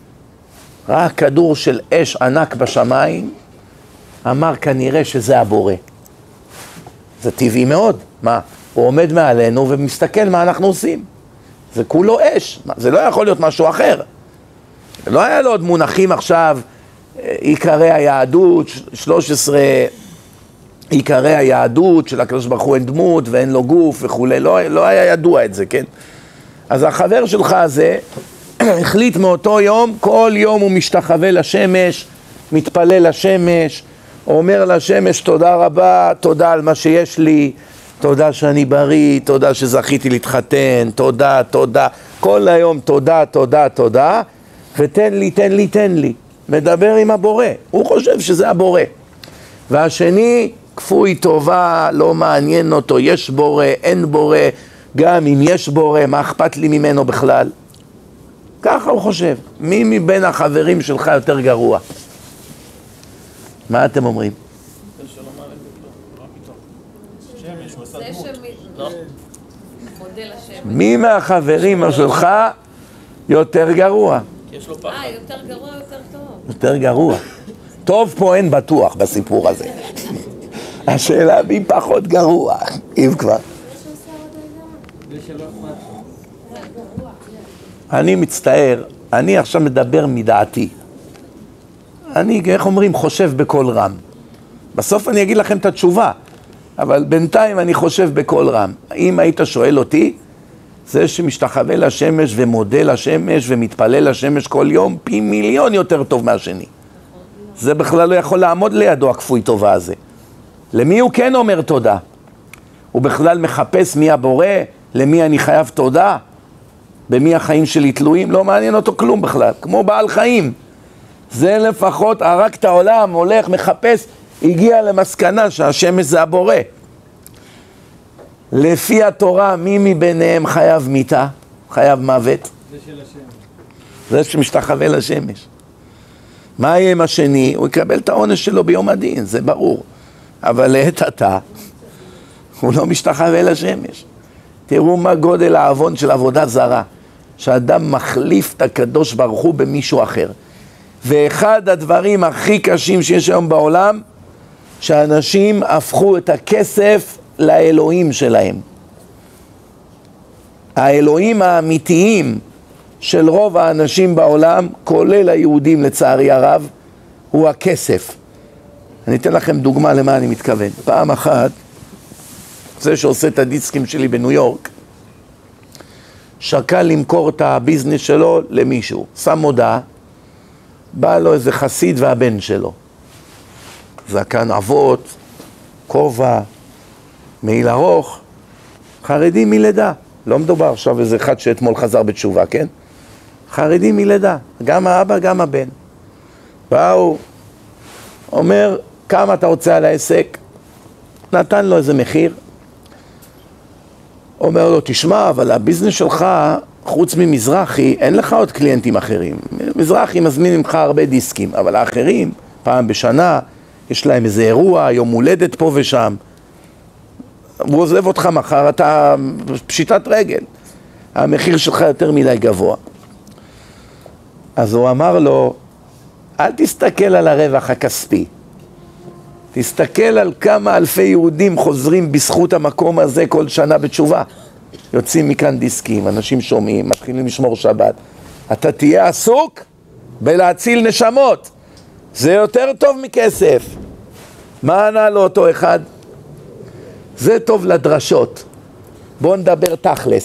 ראה כדור של אש ענק בשמיים, אמר כנראה שזה הבורא. זה טבעי מאוד, מה? הוא עומד מעלינו ומסתכל מה אנחנו עושים. זה כולו אש, זה לא יכול להיות משהו אחר. לא היה לו עוד מונחים עכשיו, עיקרי היהדות, שלוש עשרה עיקרי היהדות של הקדוש ברוך הוא אין דמות ואין לו גוף וכולי, לא, לא היה ידוע את זה, כן? אז החבר שלך הזה החליט מאותו יום, כל יום הוא משתחווה לשמש, מתפלל לשמש, אומר לשמש תודה רבה, תודה על מה שיש לי, תודה שאני בריא, תודה שזכיתי להתחתן, תודה, תודה, כל היום תודה, תודה, תודה, ותן לי, תן לי, תן לי. מדבר עם הבורא, הוא חושב שזה הבורא. והשני, כפוי טובה, לא מעניין אותו, יש בורא, אין בורא, גם אם יש בורא, מה אכפת לי ממנו בכלל? ככה הוא חושב. מי מבין החברים שלך יותר גרוע? מה אתם אומרים? מי מהחברים שלך יותר גרוע? אה, יותר גרוע, יותר טוב. יותר גרוע. טוב פה אין בטוח בסיפור הזה. השאלה מי פחות גרוע, אם כבר. אני מצטער, אני עכשיו מדבר מדעתי. אני, איך אומרים, חושב בקול רם. בסוף אני אגיד לכם את התשובה, אבל בינתיים אני חושב בקול רם. אם היית שואל אותי, זה שמשתחווה לשמש ומודה לשמש ומתפלל לשמש כל יום, פי מיליון יותר טוב מהשני. זה בכלל לא יכול לעמוד לידו הכפוי טובה הזה. למי הוא כן אומר תודה? הוא בכלל מחפש מי הבורא, למי אני חייב תודה, במי החיים שלי תלויים, לא מעניין אותו כלום בכלל, כמו בעל חיים. זה לפחות הרג את העולם, הולך, מחפש, הגיע למסקנה שהשמש זה הבורא. לפי התורה, מי מביניהם חייב מיתה, חייב מוות? זה של השמש. זה שמשתחווה לשמש. מה יהיה עם השני? הוא יקבל את העונש שלו ביום הדין, זה ברור. אבל לעת עתה, הוא לא משתחווה לשמש. תראו מה גודל העוון של עבודה זרה, שאדם מחליף את הקדוש ברוך הוא במישהו אחר. ואחד הדברים הכי קשים שיש היום בעולם, שאנשים הפכו את הכסף לאלוהים שלהם. האלוהים האמיתיים של רוב האנשים בעולם, כולל היהודים לצערי הרב, הוא הכסף. אני אתן לכם דוגמה למה אני מתכוון. פעם אחת, זה שעושה את הדיסקים שלי בניו יורק, שקל למכור את הביזנס שלו למישהו. שם מודעה, בא לו איזה חסיד והבן שלו. זקן אבות, כובע, מעיל ארוך, חרדי מלידה. לא מדובר עכשיו איזה אחד שאתמול חזר בתשובה, כן? חרדי מלידה, גם האבא, גם הבן. באו, אומר, כמה אתה רוצה על העסק? נתן לו איזה מחיר. אומר לו, תשמע, אבל הביזנס שלך, חוץ ממזרחי, אין לך עוד קליינטים אחרים. מזרחי מזמין ממך הרבה דיסקים, אבל האחרים, פעם בשנה, יש להם איזה אירוע, יום הולדת פה ושם. הוא עוזב אותך מחר, אתה פשיטת רגל. המחיר שלך יותר מדי גבוה. אז הוא אמר לו, אל תסתכל על הרווח הכספי. תסתכל על כמה אלפי יהודים חוזרים בזכות המקום הזה כל שנה בתשובה. יוצאים מכאן דיסקים, אנשים שומעים, מתחילים לשמור שבת. אתה תהיה עסוק בלהציל נשמות. זה יותר טוב מכסף. מה ענה לו אותו אחד? זה טוב לדרשות. בואו נדבר תכלס.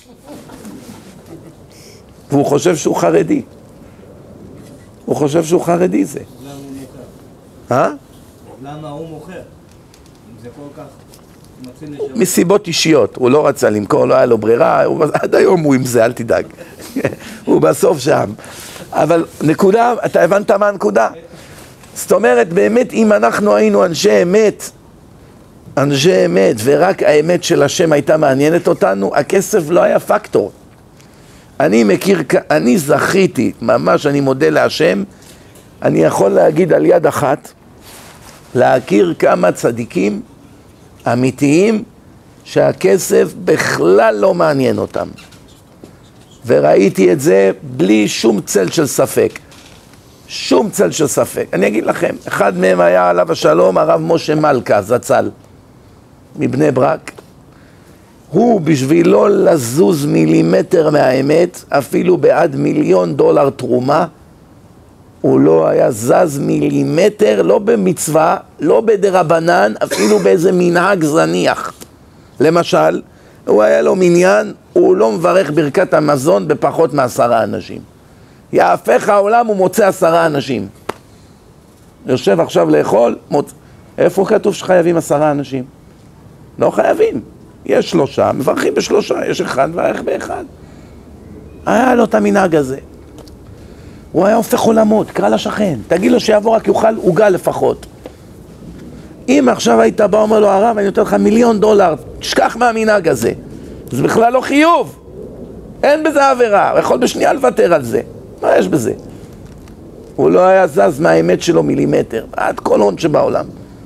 והוא חושב שהוא חרדי. הוא חושב שהוא חרדי זה. למה הוא מוכר? אה? למה הוא מוכר? אם זה כל כך מציל נשמות. מסיבות אישיות. הוא לא רצה למכור, לא היה לו ברירה. הוא, עד היום הוא עם זה, אל תדאג. הוא בסוף שם. אבל נקודה, אתה הבנת מה הנקודה? זאת אומרת, באמת, אם אנחנו היינו אנשי אמת, אנשי אמת, ורק האמת של השם הייתה מעניינת אותנו, הכסף לא היה פקטור. אני מכיר, אני זכיתי, ממש אני מודה להשם, אני יכול להגיד על יד אחת, להכיר כמה צדיקים אמיתיים, שהכסף בכלל לא מעניין אותם. וראיתי את זה בלי שום צל של ספק. שום צל של ספק. אני אגיד לכם, אחד מהם היה עליו השלום, הרב משה מלכה, זצ"ל, מבני ברק. הוא בשביל לא לזוז מילימטר מהאמת, אפילו בעד מיליון דולר תרומה, הוא לא היה זז מילימטר, לא במצווה, לא בדרבנן, אפילו באיזה מנהג זניח. למשל, הוא היה לו מניין, הוא לא מברך ברכת המזון בפחות מעשרה אנשים. יהפך העולם הוא מוצא עשרה אנשים. יושב עכשיו לאכול, מוצ... איפה כתוב שחייבים עשרה אנשים? לא חייבים. יש שלושה, מברכים בשלושה, יש אחד וערך באחד. היה לו את המנהג הזה. הוא היה הופך עולמות, קרא לשכן, תגיד לו שיבוא רק יאכל עוגה לפחות. אם עכשיו היית בא אומר לו, הרב, אני נותן לך מיליון דולר, תשכח מהמנהג הזה. זה בכלל לא חיוב. אין בזה עבירה, הוא יכול בשנייה לוותר על זה. מה יש בזה? הוא לא היה זז מהאמת שלו מילימטר, עד כל הון שבעולם.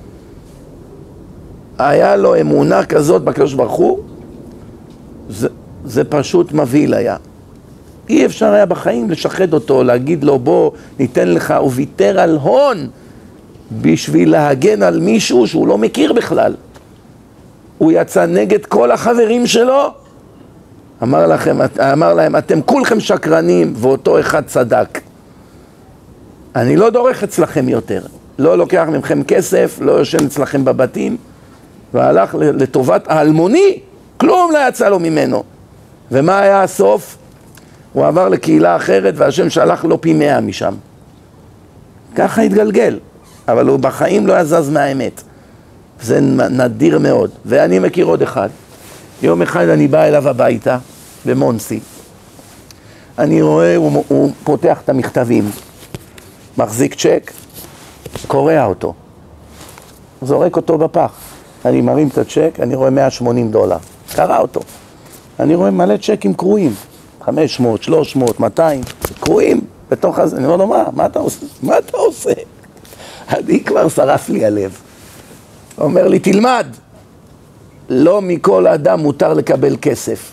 היה לו אמונה כזאת בקדוש ברוך הוא, זה, זה פשוט מבהיל היה. אי אפשר היה בחיים לשחד אותו, להגיד לו בוא ניתן לך, הוא ויתר על הון בשביל להגן על מישהו שהוא לא מכיר בכלל. הוא יצא נגד כל החברים שלו, אמר, לכם, אמר להם אתם כולכם שקרנים, ואותו אחד צדק. אני לא דורך אצלכם יותר, לא לוקח ממכם כסף, לא יושן אצלכם בבתים, והלך לטובת האלמוני, כלום לא יצא לו ממנו. ומה היה הסוף? הוא עבר לקהילה אחרת והשם שלח לו פי מאה משם. ככה התגלגל, אבל הוא בחיים לא יזז מהאמת. זה נדיר מאוד. ואני מכיר עוד אחד. יום אחד אני בא אליו הביתה במונסי. אני רואה, הוא, הוא פותח את המכתבים, מחזיק צ'ק, קורע אותו, זורק אותו בפח. אני מרים את הצ'ק, אני רואה מאה ושמונים דולר. קרא אותו. אני רואה מלא צ'קים קרועים. חמש מאות, שלוש מאות, מאתיים, קרועים בתוך הזה. אני אומר לו, מה? מה אתה עושה? מה אתה עושה? אני כבר שרף לי הלב. הוא אומר לי, תלמד. לא מכל אדם מותר לקבל כסף.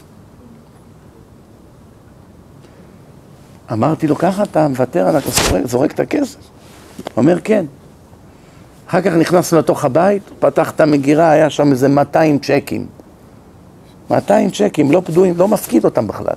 אמרתי לו, ככה אתה מוותר, אתה זורק, זורק את הכסף? הוא אומר, כן. אחר כך נכנסנו לתוך הבית, פתח את המגירה, היה שם איזה מאתיים צ'קים. מאתיים צ'קים, לא פדויים, לא מפקיד אותם בכלל.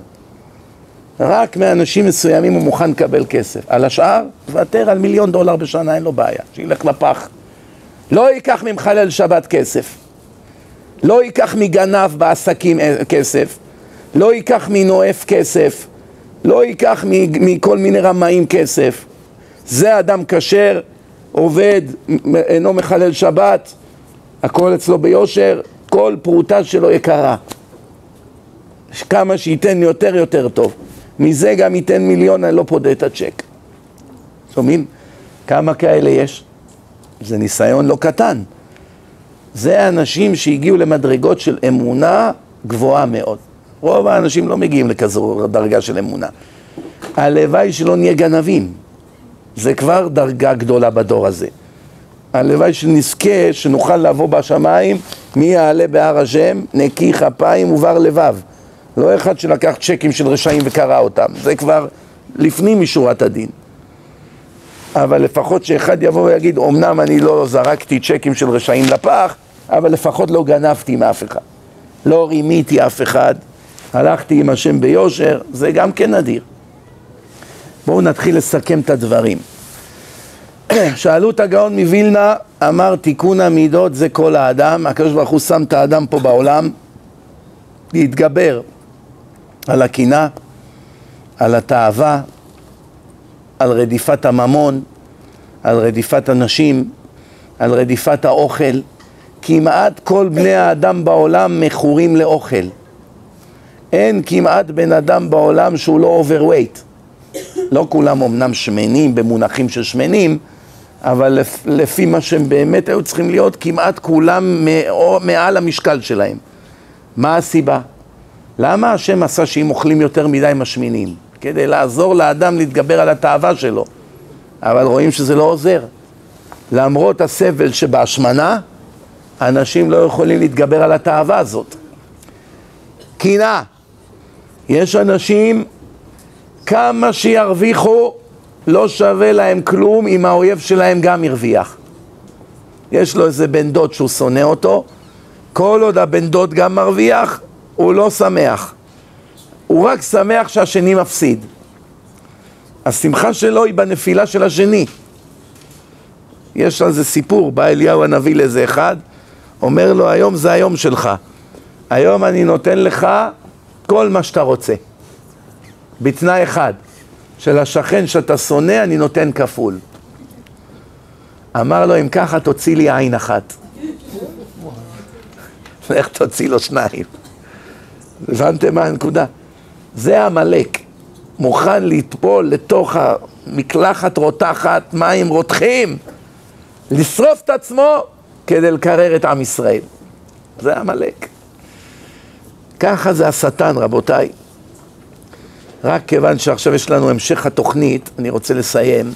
רק מאנשים מסוימים הוא מוכן לקבל כסף. על השאר, תוותר על מיליון דולר בשנה, אין לו בעיה. שילך לפח. לא ייקח ממחלל שבת כסף. לא ייקח מגנב בעסקים כסף. לא ייקח מנואף כסף. לא ייקח מכל מיני רמאים כסף. זה אדם כשר, עובד, אינו מחלל שבת, הכל אצלו ביושר, כל פרוטה שלו יקרה. כמה שייתן יותר יותר טוב. מזה גם ייתן מיליון, אני לא פודה את הצ'ק. שומעים? כמה כאלה יש? זה ניסיון לא קטן. זה אנשים שהגיעו למדרגות של אמונה גבוהה מאוד. רוב האנשים לא מגיעים לכזו דרגה של אמונה. הלוואי שלא נהיה גנבים. זה כבר דרגה גדולה בדור הזה. הלוואי שנזכה, שנוכל לבוא בשמיים, מי יעלה בהר השם, נקי כפיים ובר לבב. לא אחד שלקח צ'קים של רשעים וקרא אותם. זה כבר לפנים משורת הדין. אבל לפחות שאחד יבוא ויגיד, אמנם אני לא זרקתי צ'קים של רשעים לפח, אבל לפחות לא גנבתי מאף אחד. לא רימיתי אף אחד. הלכתי עם השם ביושר, זה גם כן נדיר. בואו נתחיל לסכם את הדברים. שאלו את הגאון מווילנה, אמר תיקון המידות זה כל האדם, הקדוש ברוך הוא שם את האדם פה בעולם, להתגבר על הקנאה, על התאווה, על רדיפת הממון, על רדיפת הנשים, על רדיפת האוכל. כמעט כל בני האדם בעולם מכורים לאוכל. אין כמעט בן אדם בעולם שהוא לא אוברווייט. לא כולם אמנם שמנים במונחים של שמנים, אבל לפי מה שהם באמת היו צריכים להיות, כמעט כולם מעל המשקל שלהם. מה הסיבה? למה השם עשה שאם אוכלים יותר מדי משמינים? כדי לעזור לאדם להתגבר על התאווה שלו. אבל רואים שזה לא עוזר. למרות הסבל שבהשמנה, אנשים לא יכולים להתגבר על התאווה הזאת. קנאה. יש אנשים, כמה שירוויחו, לא שווה להם כלום אם האויב שלהם גם הרוויח. יש לו איזה בן דוד שהוא שונא אותו, כל עוד הבן דוד גם מרוויח, הוא לא שמח. הוא רק שמח שהשני מפסיד. השמחה שלו היא בנפילה של השני. יש על זה סיפור, בא אליהו הנביא לאיזה אחד, אומר לו, היום זה היום שלך. היום אני נותן לך כל מה שאתה רוצה. בתנאי אחד, של השכן שאתה שונא אני נותן כפול. אמר לו, אם ככה תוציא לי עין אחת. איך תוציא לו שניים? הבנתם מה הנקודה? זה המלאק. מוכן לטבול לתוך המקלחת רותחת, מים רותחים, לשרוף את עצמו כדי לקרר את עם ישראל. זה המלאק. ככה זה השטן, רבותיי. רק כיוון שעכשיו יש לנו המשך התוכנית, אני רוצה לסיים.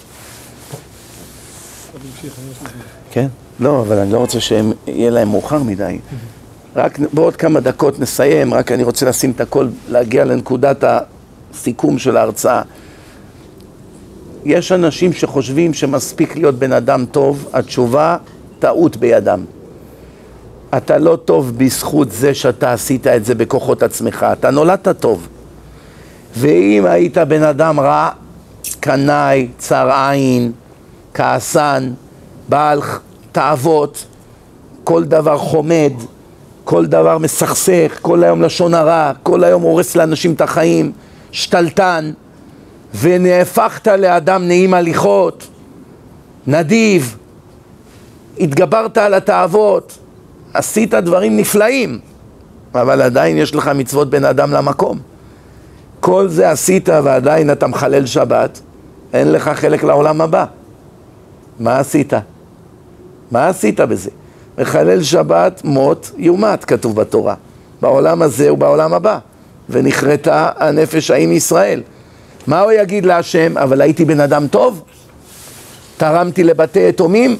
כן? לא, אבל אני לא רוצה שיהיה להם מאוחר מדי. רק בעוד כמה דקות נסיים, רק אני רוצה לשים את הכל, להגיע לנקודת הסיכום של ההרצאה. יש אנשים שחושבים שמספיק להיות בן אדם טוב, התשובה, טעות בידם. אתה לא טוב בזכות זה שאתה עשית את זה בכוחות עצמך, אתה נולדת טוב. ואם היית בן אדם רע, קנאי, צר עין, כעסן, בעל תאוות, כל דבר חומד, כל דבר מסכסך, כל היום לשון הרע, כל היום הורס לאנשים את החיים, שתלטן, ונהפכת לאדם נעים הליכות, נדיב, התגברת על התאוות, עשית דברים נפלאים, אבל עדיין יש לך מצוות בין אדם למקום. כל זה עשית ועדיין אתה מחלל שבת, אין לך חלק לעולם הבא. מה עשית? מה עשית בזה? מחלל שבת מות יומת, כתוב בתורה. בעולם הזה ובעולם הבא. ונחרטה הנפש ההיא מישראל. מה הוא יגיד להשם? אבל הייתי בן אדם טוב? תרמתי לבתי יתומים?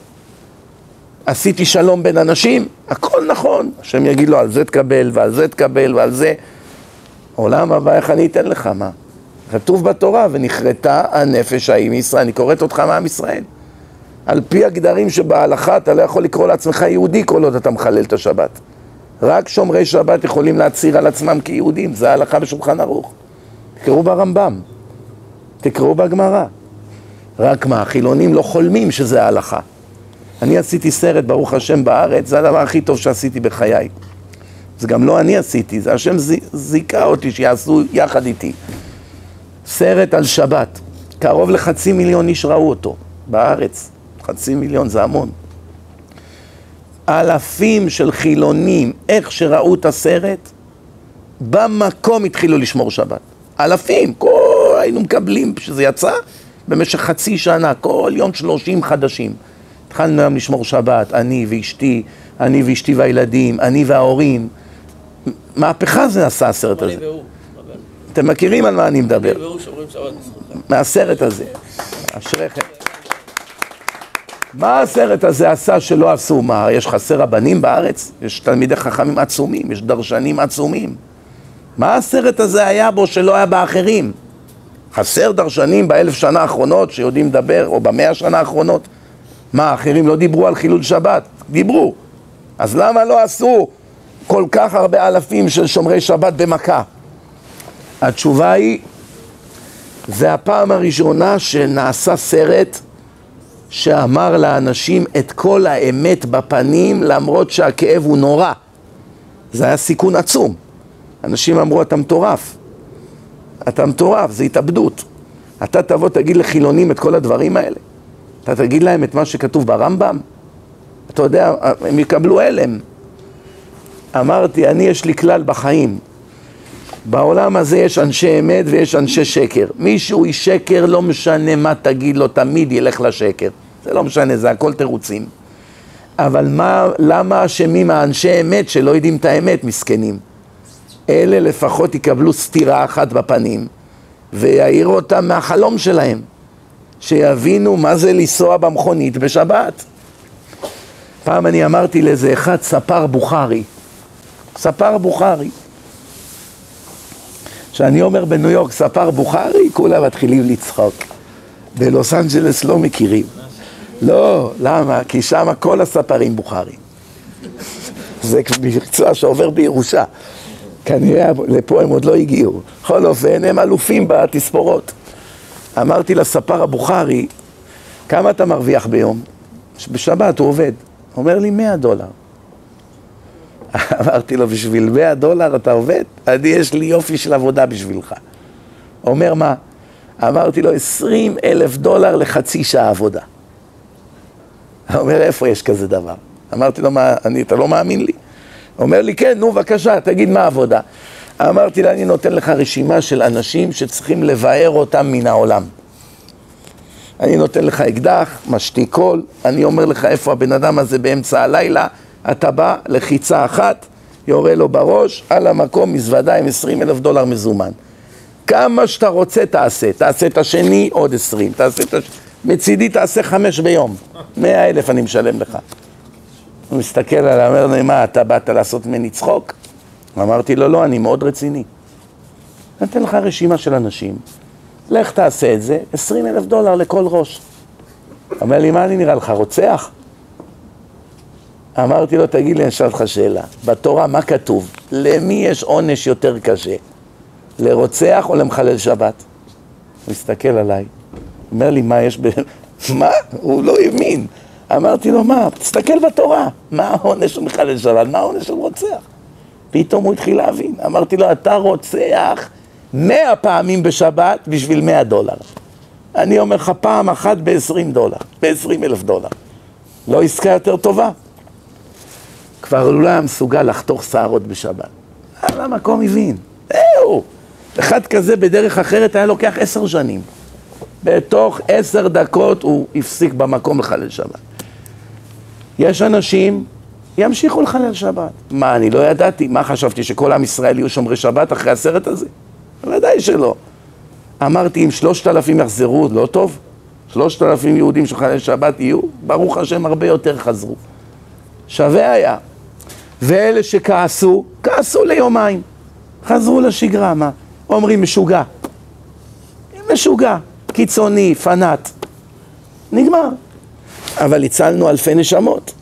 עשיתי שלום בין אנשים? הכל נכון. השם יגיד לו, על זה תקבל ועל זה תקבל ועל זה. עולם הבא, איך אני אתן לך? מה? כתוב בתורה, ונחרטה הנפש ההיא מישראל. אני קוראת אותך מעם ישראל. על פי הגדרים שבהלכה אתה לא יכול לקרוא לעצמך יהודי כל עוד אתה מחלל את השבת. רק שומרי שבת יכולים להצהיר על עצמם כיהודים, זה ההלכה בשולחן ערוך. תקראו ברמב"ם, תקראו בגמרא. רק מה, החילונים לא חולמים שזה ההלכה. אני עשיתי סרט, ברוך השם, בארץ, זה הדבר הכי טוב שעשיתי בחיי. זה גם לא אני עשיתי, זה השם זיקה אותי שיעשו יחד איתי. סרט על שבת, קרוב לחצי מיליון איש ראו אותו בארץ. חצי מיליון זה המון. אלפים של חילונים, איך שראו את הסרט, במקום התחילו לשמור שבת. אלפים, כל היינו מקבלים שזה יצא במשך חצי שנה, כל יום שלושים חדשים. התחלנו היום לשמור שבת, אני ואשתי, אני ואשתי והילדים, אני וההורים. מהפכה זה עשה הסרט הזה. אתם מכירים על מה אני מדבר? מהסרט הזה. אשריכם. מה הסרט הזה עשה שלא עשו? מה, יש חסר רבנים בארץ? יש תלמידי חכמים עצומים, יש דרשנים עצומים. מה הסרט הזה היה בו שלא היה באחרים? חסר דרשנים באלף שנה האחרונות שיודעים לדבר, או במאה שנה האחרונות? מה, האחרים לא דיברו על חילול שבת? דיברו. אז למה לא עשו כל כך הרבה אלפים של שומרי שבת במכה? התשובה היא, זה הפעם הראשונה שנעשה סרט שאמר לאנשים את כל האמת בפנים, למרות שהכאב הוא נורא. זה היה סיכון עצום. אנשים אמרו, אתה מטורף. אתה מטורף, זה התאבדות. אתה תבוא, תגיד לחילונים את כל הדברים האלה. אתה תגיד להם את מה שכתוב ברמב"ם. אתה יודע, הם יקבלו אלם. אמרתי, אני יש לי כלל בחיים. בעולם הזה יש אנשי אמת ויש אנשי שקר. מישהו איש שקר, לא משנה מה תגיד לו, תמיד ילך לשקר. זה לא משנה, זה הכל תירוצים. אבל מה, למה אשמים האנשי אמת שלא יודעים את האמת, מסכנים? אלה לפחות יקבלו סתירה אחת בפנים, ויעירו אותם מהחלום שלהם, שיבינו מה זה לנסוע במכונית בשבת. פעם אני אמרתי לאיזה אחד, ספר בוכרי. ספר בוכרי. שאני אומר בניו יורק, ספר בוכרי, כולם מתחילים לצחוק. בלוס אנג'לס לא מכירים. לא, למה? כי שם כל הספרים בוכרים. זה מקצוע שעובר בירושה. כנראה לפה הם עוד לא הגיעו. בכל אופן, הם אלופים בתספורות. אמרתי לספר הבוכרי, כמה אתה מרוויח ביום? בשבת הוא עובד. אומר לי מאה דולר. אמרתי לו, בשביל מאה דולר אתה עובד? אני יש לי יופי של עבודה בשבילך. אומר מה? אמרתי לו, עשרים אלף דולר לחצי שעה עבודה. אומר, איפה יש כזה דבר? אמרתי לו, מה, אני, אתה לא מאמין לי? אומר לי, כן, נו, בבקשה, תגיד מה העבודה. אמרתי לו, אני נותן לך רשימה של אנשים שצריכים לבאר אותם מן העולם. אני נותן לך אקדח, משתיק קול, אני אומר לך איפה הבן אדם הזה באמצע הלילה, אתה בא לחיצה אחת, יורה לו בראש, על המקום מזוודה עם עשרים אלף דולר מזומן. כמה שאתה רוצה תעשה, תעשה את השני עוד עשרים, תעשה את הש... מצידי תעשה חמש ביום, מאה אלף אני משלם לך. הוא מסתכל עליי, אומר לי, מה, אתה באת לעשות ממני צחוק? אמרתי לו, לא, אני מאוד רציני. נתן לך רשימה של אנשים, לך תעשה את זה, עשרים אלף דולר לכל ראש. אומר לי, מה אני נראה לך, רוצח? אמרתי לו, תגיד לי, אני אשאל לך שאלה. בתורה, מה כתוב? למי יש עונש יותר קשה? לרוצח או למחלל שבת? הוא הסתכל עליי, אומר לי, מה יש ב... מה? הוא לא האמין. אמרתי לו, מה? תסתכל בתורה. מה העונש של מחלל שבת? מה העונש של רוצח? פתאום הוא התחיל להבין. אמרתי לו, אתה רוצח מאה פעמים בשבת בשביל מאה דולר. אני אומר לך פעם אחת בעשרים דולר, בעשרים אלף דולר. לא עסקה יותר טובה. כבר לא היה מסוגל לחתוך שערות בשבת. על המקום הבין. זהו. אחד כזה בדרך אחרת היה לוקח עשר שנים. בתוך עשר דקות הוא הפסיק במקום לחלל שבת. יש אנשים, ימשיכו לחלל שבת. מה, אני לא ידעתי? מה חשבתי, שכל עם ישראל יהיו שומרי שבת אחרי הסרט הזה? ודאי שלא. אמרתי, אם שלושת אלפים יחזרו, לא טוב? שלושת אלפים יהודים שחלל שבת יהיו, ברוך השם הרבה יותר חזרו. שווה היה. ואלה שכעסו, כעסו ליומיים. חזרו לשגרה, מה? אומרים משוגע. משוגע, קיצוני, פנאט. נגמר. אבל הצלנו אלפי נשמות.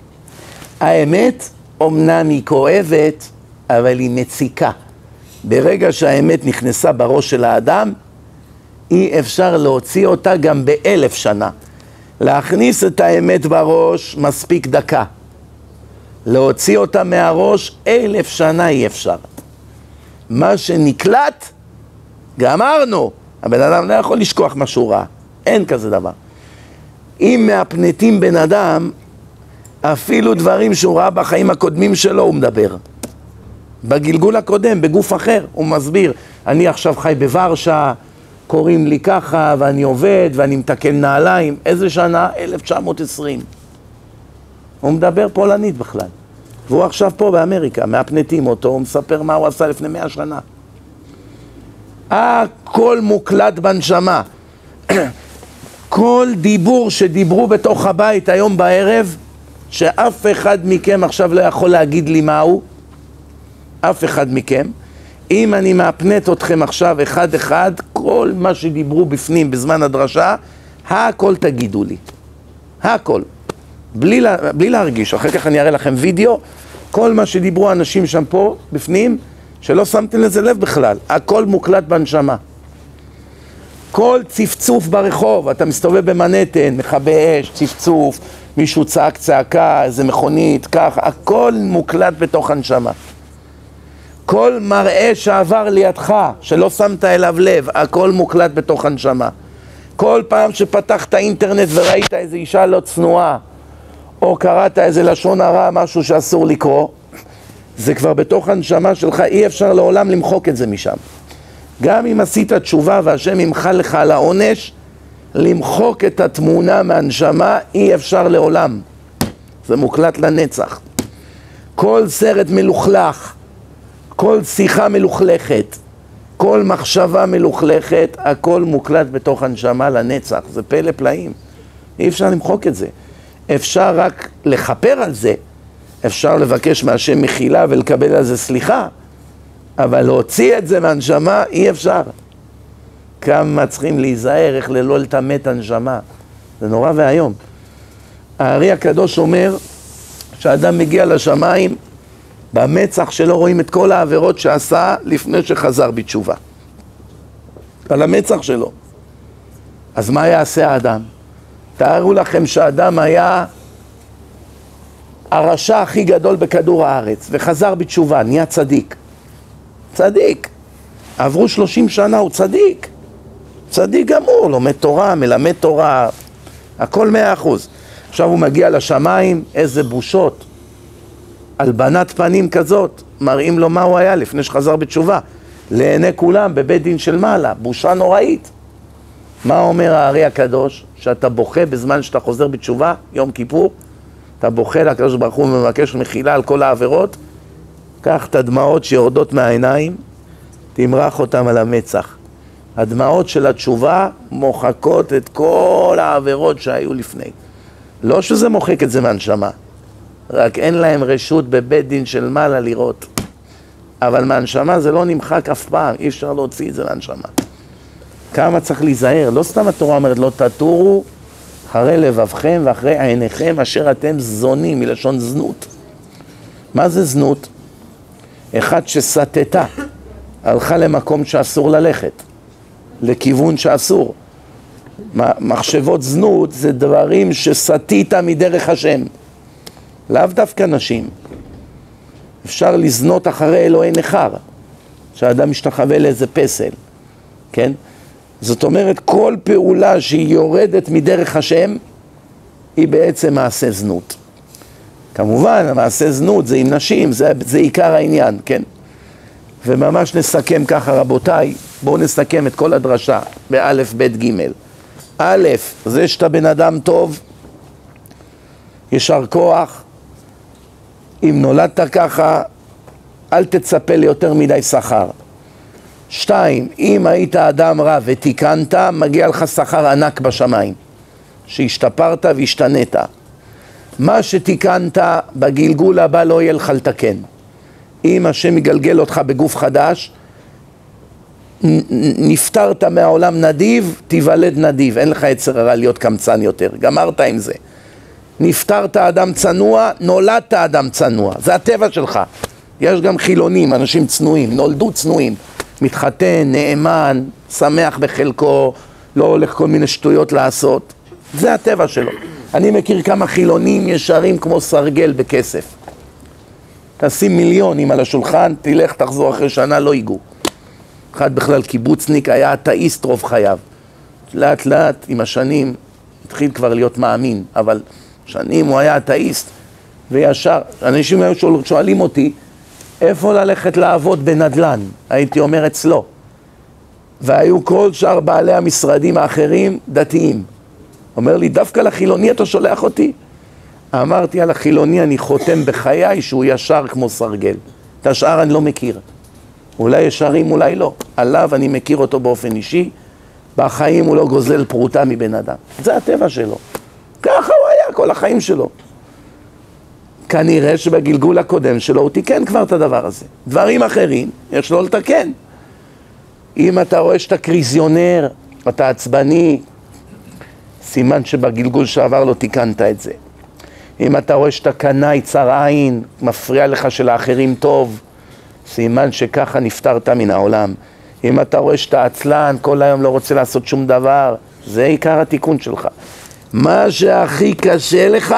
האמת, אומנם היא כואבת, אבל היא מציקה. ברגע שהאמת נכנסה בראש של האדם, אי אפשר להוציא אותה גם באלף שנה. להכניס את האמת בראש מספיק דקה. להוציא אותה מהראש אלף שנה אי אפשר. מה שנקלט, גמרנו. הבן אדם לא יכול לשכוח משהו רע. אין כזה דבר. אם מהפנטים בן אדם, אפילו דברים שהוא ראה בחיים הקודמים שלו, הוא מדבר. בגלגול הקודם, בגוף אחר, הוא מסביר. אני עכשיו חי בוורשה, קוראים לי ככה, ואני עובד, ואני מתקן נעליים. איזה שנה? אלף תשע מאות ועשרים. הוא מדבר פולנית בכלל. והוא עכשיו פה באמריקה, מהפנטים אותו, הוא מספר מה הוא עשה לפני מאה שנה. הכל מוקלט בנשמה. כל דיבור שדיברו בתוך הבית היום בערב, שאף אחד מכם עכשיו לא יכול להגיד לי מהו, אף אחד מכם, אם אני מאפנט אתכם עכשיו אחד אחד, כל מה שדיברו בפנים בזמן הדרשה, הכל תגידו לי. הכל. בלי, לה, בלי להרגיש. אחר כך אני אראה לכם וידאו, כל מה שדיברו אנשים שם פה בפנים, שלא שמתם לזה לב בכלל, הכל מוקלט בנשמה. כל צפצוף ברחוב, אתה מסתובב במנהטן, מכבה אש, צפצוף, מישהו צעק צעקה, איזה מכונית, כך, הכל מוקלט בתוך הנשמה. כל מראה שעבר לידך, שלא שמת אליו לב, הכל מוקלט בתוך הנשמה. כל פעם שפתחת אינטרנט וראית איזו אישה לא צנועה, או קראת איזה לשון הרע, משהו שאסור לקרוא, זה כבר בתוך הנשמה שלך, אי אפשר לעולם למחוק את זה משם. גם אם עשית תשובה והשם ימחל לך על העונש, למחוק את התמונה מהנשמה אי אפשר לעולם. זה מוקלט לנצח. כל סרט מלוכלך, כל שיחה מלוכלכת, כל מחשבה מלוכלכת, הכל מוקלט בתוך הנשמה לנצח. זה פלא פלאים. אי אפשר למחוק את זה. אפשר רק לחפר על זה, אפשר לבקש מהשם מחילה ולקבל על זה סליחה, אבל להוציא את זה מהנשמה אי אפשר. כמה צריכים להיזהר, איך לא לטמא את הנשמה. זה נורא והיום. הארי הקדוש אומר שהאדם מגיע לשמיים, במצח שלו רואים את כל העבירות שעשה לפני שחזר בתשובה. על המצח שלו. אז מה יעשה האדם? תארו לכם שהאדם היה הרשע הכי גדול בכדור הארץ, וחזר בתשובה, נהיה צדיק. צדיק. עברו שלושים שנה, הוא צדיק. צדיק גמור, לומד תורה, מלמד תורה, הכל מאה אחוז. עכשיו הוא מגיע לשמיים, איזה בושות. הלבנת פנים כזאת, מראים לו מה הוא היה לפני שחזר בתשובה. לעיני כולם, בבית דין של מעלה, בושה נוראית. מה אומר הארי הקדוש? שאתה בוכה בזמן שאתה חוזר בתשובה, יום כיפור, אתה בוכה לקדוש ברוך הוא ומבקש מחילה על כל העבירות, קח את הדמעות שיורדות מהעיניים, תמרח אותם על המצח. הדמעות של התשובה מוחקות את כל העבירות שהיו לפני. לא שזה מוחק את זה מהנשמה, רק אין להם רשות בבית דין של מעלה לראות. אבל מהנשמה זה לא נמחק אף פעם, אי אפשר להוציא את זה מהנשמה. כמה צריך להיזהר, לא סתם התורה אומרת לא תטורו אחרי לבבכם ואחרי עיניכם אשר אתם זונים, מלשון זנות. מה זה זנות? אחד שסטתה, הלכה למקום שאסור ללכת, לכיוון שאסור. מחשבות זנות זה דברים שסטית מדרך השם, לאו דווקא נשים. אפשר לזנות אחרי אלוהי נחר, שהאדם משתחווה לאיזה פסל, כן? זאת אומרת, כל פעולה שהיא יורדת מדרך השם, היא בעצם מעשה זנות. כמובן, מעשה זנות זה עם נשים, זה, זה עיקר העניין, כן? וממש נסכם ככה, רבותיי, בואו נסכם את כל הדרשה, באלף, בית, גימל. א', זה שאתה בן אדם טוב, ישר כוח, אם נולדת ככה, אל תצפה ליותר מדי שכר. שתיים, אם היית אדם רע ותיקנת, מגיע לך שכר ענק בשמיים, שהשתפרת והשתנית. מה שתיקנת בגלגול הבא לא יהיה לך לתקן. אם השם יגלגל אותך בגוף חדש, נפטרת מהעולם נדיב, תיוולד נדיב, אין לך יצר הרע להיות קמצן יותר, גמרת עם זה. נפטרת אדם צנוע, נולדת אדם צנוע, זה הטבע שלך. יש גם חילונים, אנשים צנועים, נולדו צנועים, מתחתן, נאמן, שמח בחלקו, לא הולך כל מיני שטויות לעשות, זה הטבע שלו. אני מכיר כמה חילונים ישרים כמו סרגל בכסף. תשים מיליונים על השולחן, תלך, תחזור אחרי שנה, לא ייגעו. אחד בכלל קיבוצניק, היה אתאיסט רוב חייו. לאט לאט, עם השנים, התחיל כבר להיות מאמין, אבל שנים הוא היה אתאיסט, וישר, אנשים היו שואל, שואלים אותי, איפה ללכת לעבוד בנדלן? הייתי אומר אצלו. והיו כל שאר בעלי המשרדים האחרים דתיים. אומר לי, דווקא לחילוני אתה שולח אותי? אמרתי, על החילוני אני חותם בחיי שהוא ישר כמו סרגל. את השאר אני לא מכיר. אולי ישרים, אולי לא. עליו אני מכיר אותו באופן אישי, בחיים הוא לא גוזל פרוטה מבן אדם. זה הטבע שלו. ככה הוא היה כל החיים שלו. כנראה שבגלגול הקודם שלו הוא תיקן כבר את הדבר הזה. דברים אחרים יש לו לתקן. אם אתה רואה שאתה קריזיונר, אתה עצבני, סימן שבגלגול שעבר לא תיקנת את זה. אם אתה רואה שאתה קנאי, צר עין, מפריע לך שלאחרים טוב, סימן שככה נפטרת מן העולם. אם אתה רואה שאתה עצלן, כל היום לא רוצה לעשות שום דבר, זה עיקר התיקון שלך. מה שהכי קשה לך,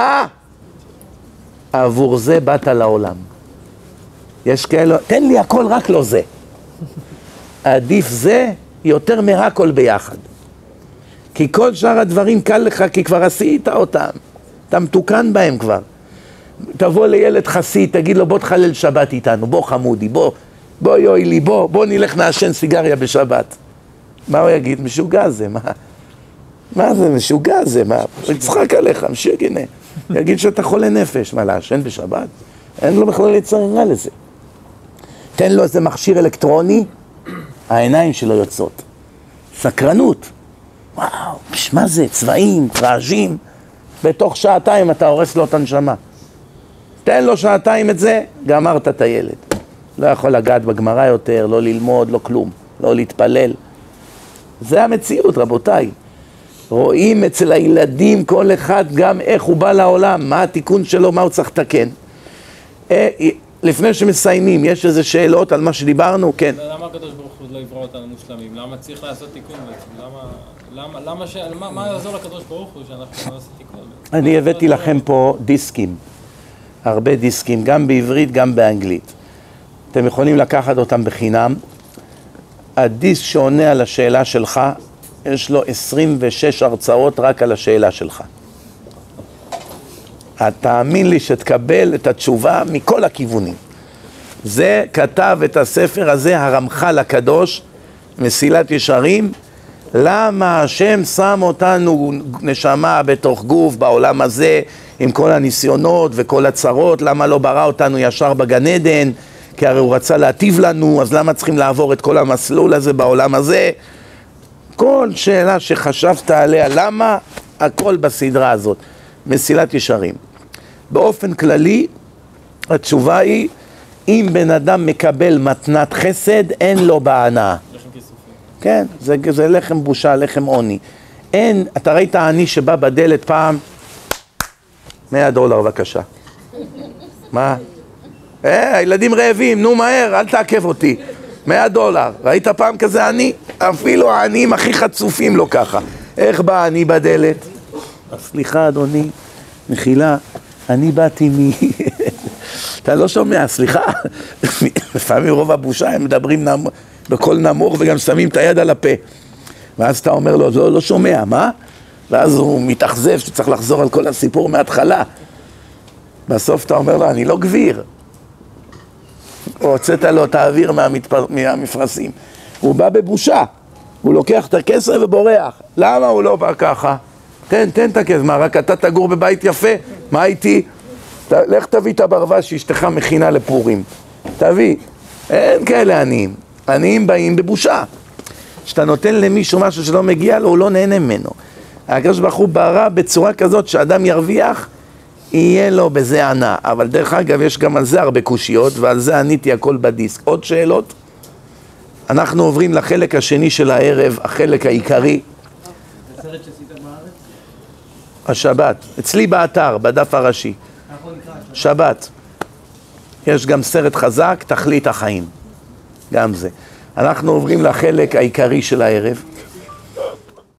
עבור זה באת לעולם. יש כאלה, תן לי הכל רק לא זה. עדיף זה יותר מהכל ביחד. כי כל שאר הדברים קל לך, כי כבר עשית אותם. אתה מתוקן בהם כבר. תבוא לילד חסיד, תגיד לו בוא תחלל שבת איתנו, בוא חמודי, בוא, בוא יואי לי, בוא, בוא נלך נעשן סיגריה בשבת. מה הוא יגיד? משוגע זה, מה? מה זה משוגע זה, מה? הוא יצחק עליך, משוגע, הנה. יגיד שאתה חולה נפש, מה לעשן בשבת? אין לו בכלל יצררה לזה. תן לו איזה מכשיר אלקטרוני, העיניים שלו יוצאות. סקרנות. וואו, מה זה? צבעים, רעשים. בתוך שעתיים אתה הורס לו את הנשמה. תן לו שעתיים את זה, גמרת את הילד. לא יכול לגעת בגמרא יותר, לא ללמוד, לא כלום, לא להתפלל. זה המציאות, רבותיי. רואים אצל הילדים כל אחד גם איך הוא בא לעולם, מה התיקון שלו, מה הוא צריך לתקן. לפני שמסיימים, יש איזה שאלות על מה שדיברנו? כן. למה הקדוש ברוך הוא לא יברא אותנו מושלמים? למה צריך לעשות תיקון בעצם? למה, למה, למה ש... מה, מה יעזור לקדוש ברוך הוא שאנחנו לא עושים תיקון? אני הבאתי לכם פה דיסקים, הרבה דיסקים, גם בעברית, גם באנגלית. אתם יכולים לקחת אותם בחינם. הדיסק שעונה על השאלה שלך, יש לו עשרים ושש הרצאות רק על השאלה שלך. תאמין לי שתקבל את התשובה מכל הכיוונים. זה כתב את הספר הזה הרמח"ל הקדוש, מסילת ישרים. למה השם שם אותנו נשמה בתוך גוף בעולם הזה עם כל הניסיונות וכל הצרות? למה לא ברא אותנו ישר בגן עדן? כי הרי הוא רצה להטיב לנו, אז למה צריכים לעבור את כל המסלול הזה בעולם הזה? כל שאלה שחשבת עליה, למה? הכל בסדרה הזאת, מסילת ישרים. באופן כללי, התשובה היא, אם בן אדם מקבל מתנת חסד, אין לו בהנאה. לחם כיסופים. כן, זה, זה לחם בושה, לחם עוני. אין, אתה ראית העני שבא בדלת פעם, מאה דולר בבקשה. מה? אה, הילדים רעבים, נו מהר, אל תעכב אותי. מאה דולר. ראית פעם כזה עני? אפילו העניים הכי חצופים לא ככה. איך בא עני בדלת? סליחה אדוני, מחילה, אני באתי מ... אתה לא שומע, סליחה. לפעמים רוב הבושה הם מדברים נמ... בקול נמוך וגם שמים את היד על הפה. ואז אתה אומר לו, לא, לא שומע, מה? ואז הוא מתאכזב שצריך לחזור על כל הסיפור מההתחלה. בסוף אתה אומר לו, אני לא גביר. או הוצאת לו את האוויר מהמתפר... מהמפרסים. הוא בא בבושה. הוא לוקח את הכסף ובורח. למה הוא לא בא ככה? תן, תן את הכסף. מה, רק אתה תגור בבית יפה? מה איתי? ת... לך תביא את הברווז שאשתך מכינה לפורים. תביא. אין כאלה עניים. עניים באים בבושה. כשאתה נותן למישהו משהו שלא מגיע לו, הוא לא נהנה ממנו. הקדוש ברוך הוא ברא בצורה כזאת שאדם ירוויח, יהיה לו בזה ענה. אבל דרך אגב, יש גם על זה הרבה קושיות, ועל זה עניתי הכל בדיסק. עוד שאלות? אנחנו עוברים לחלק השני של הערב, החלק העיקרי. זה סרט שעשית בארץ? השבת. אצלי באתר, בדף הראשי. אנחנו נקרא השבת. שבת. יש גם סרט חזק, תכלית החיים. גם זה. אנחנו עוברים לחלק העיקרי של הערב.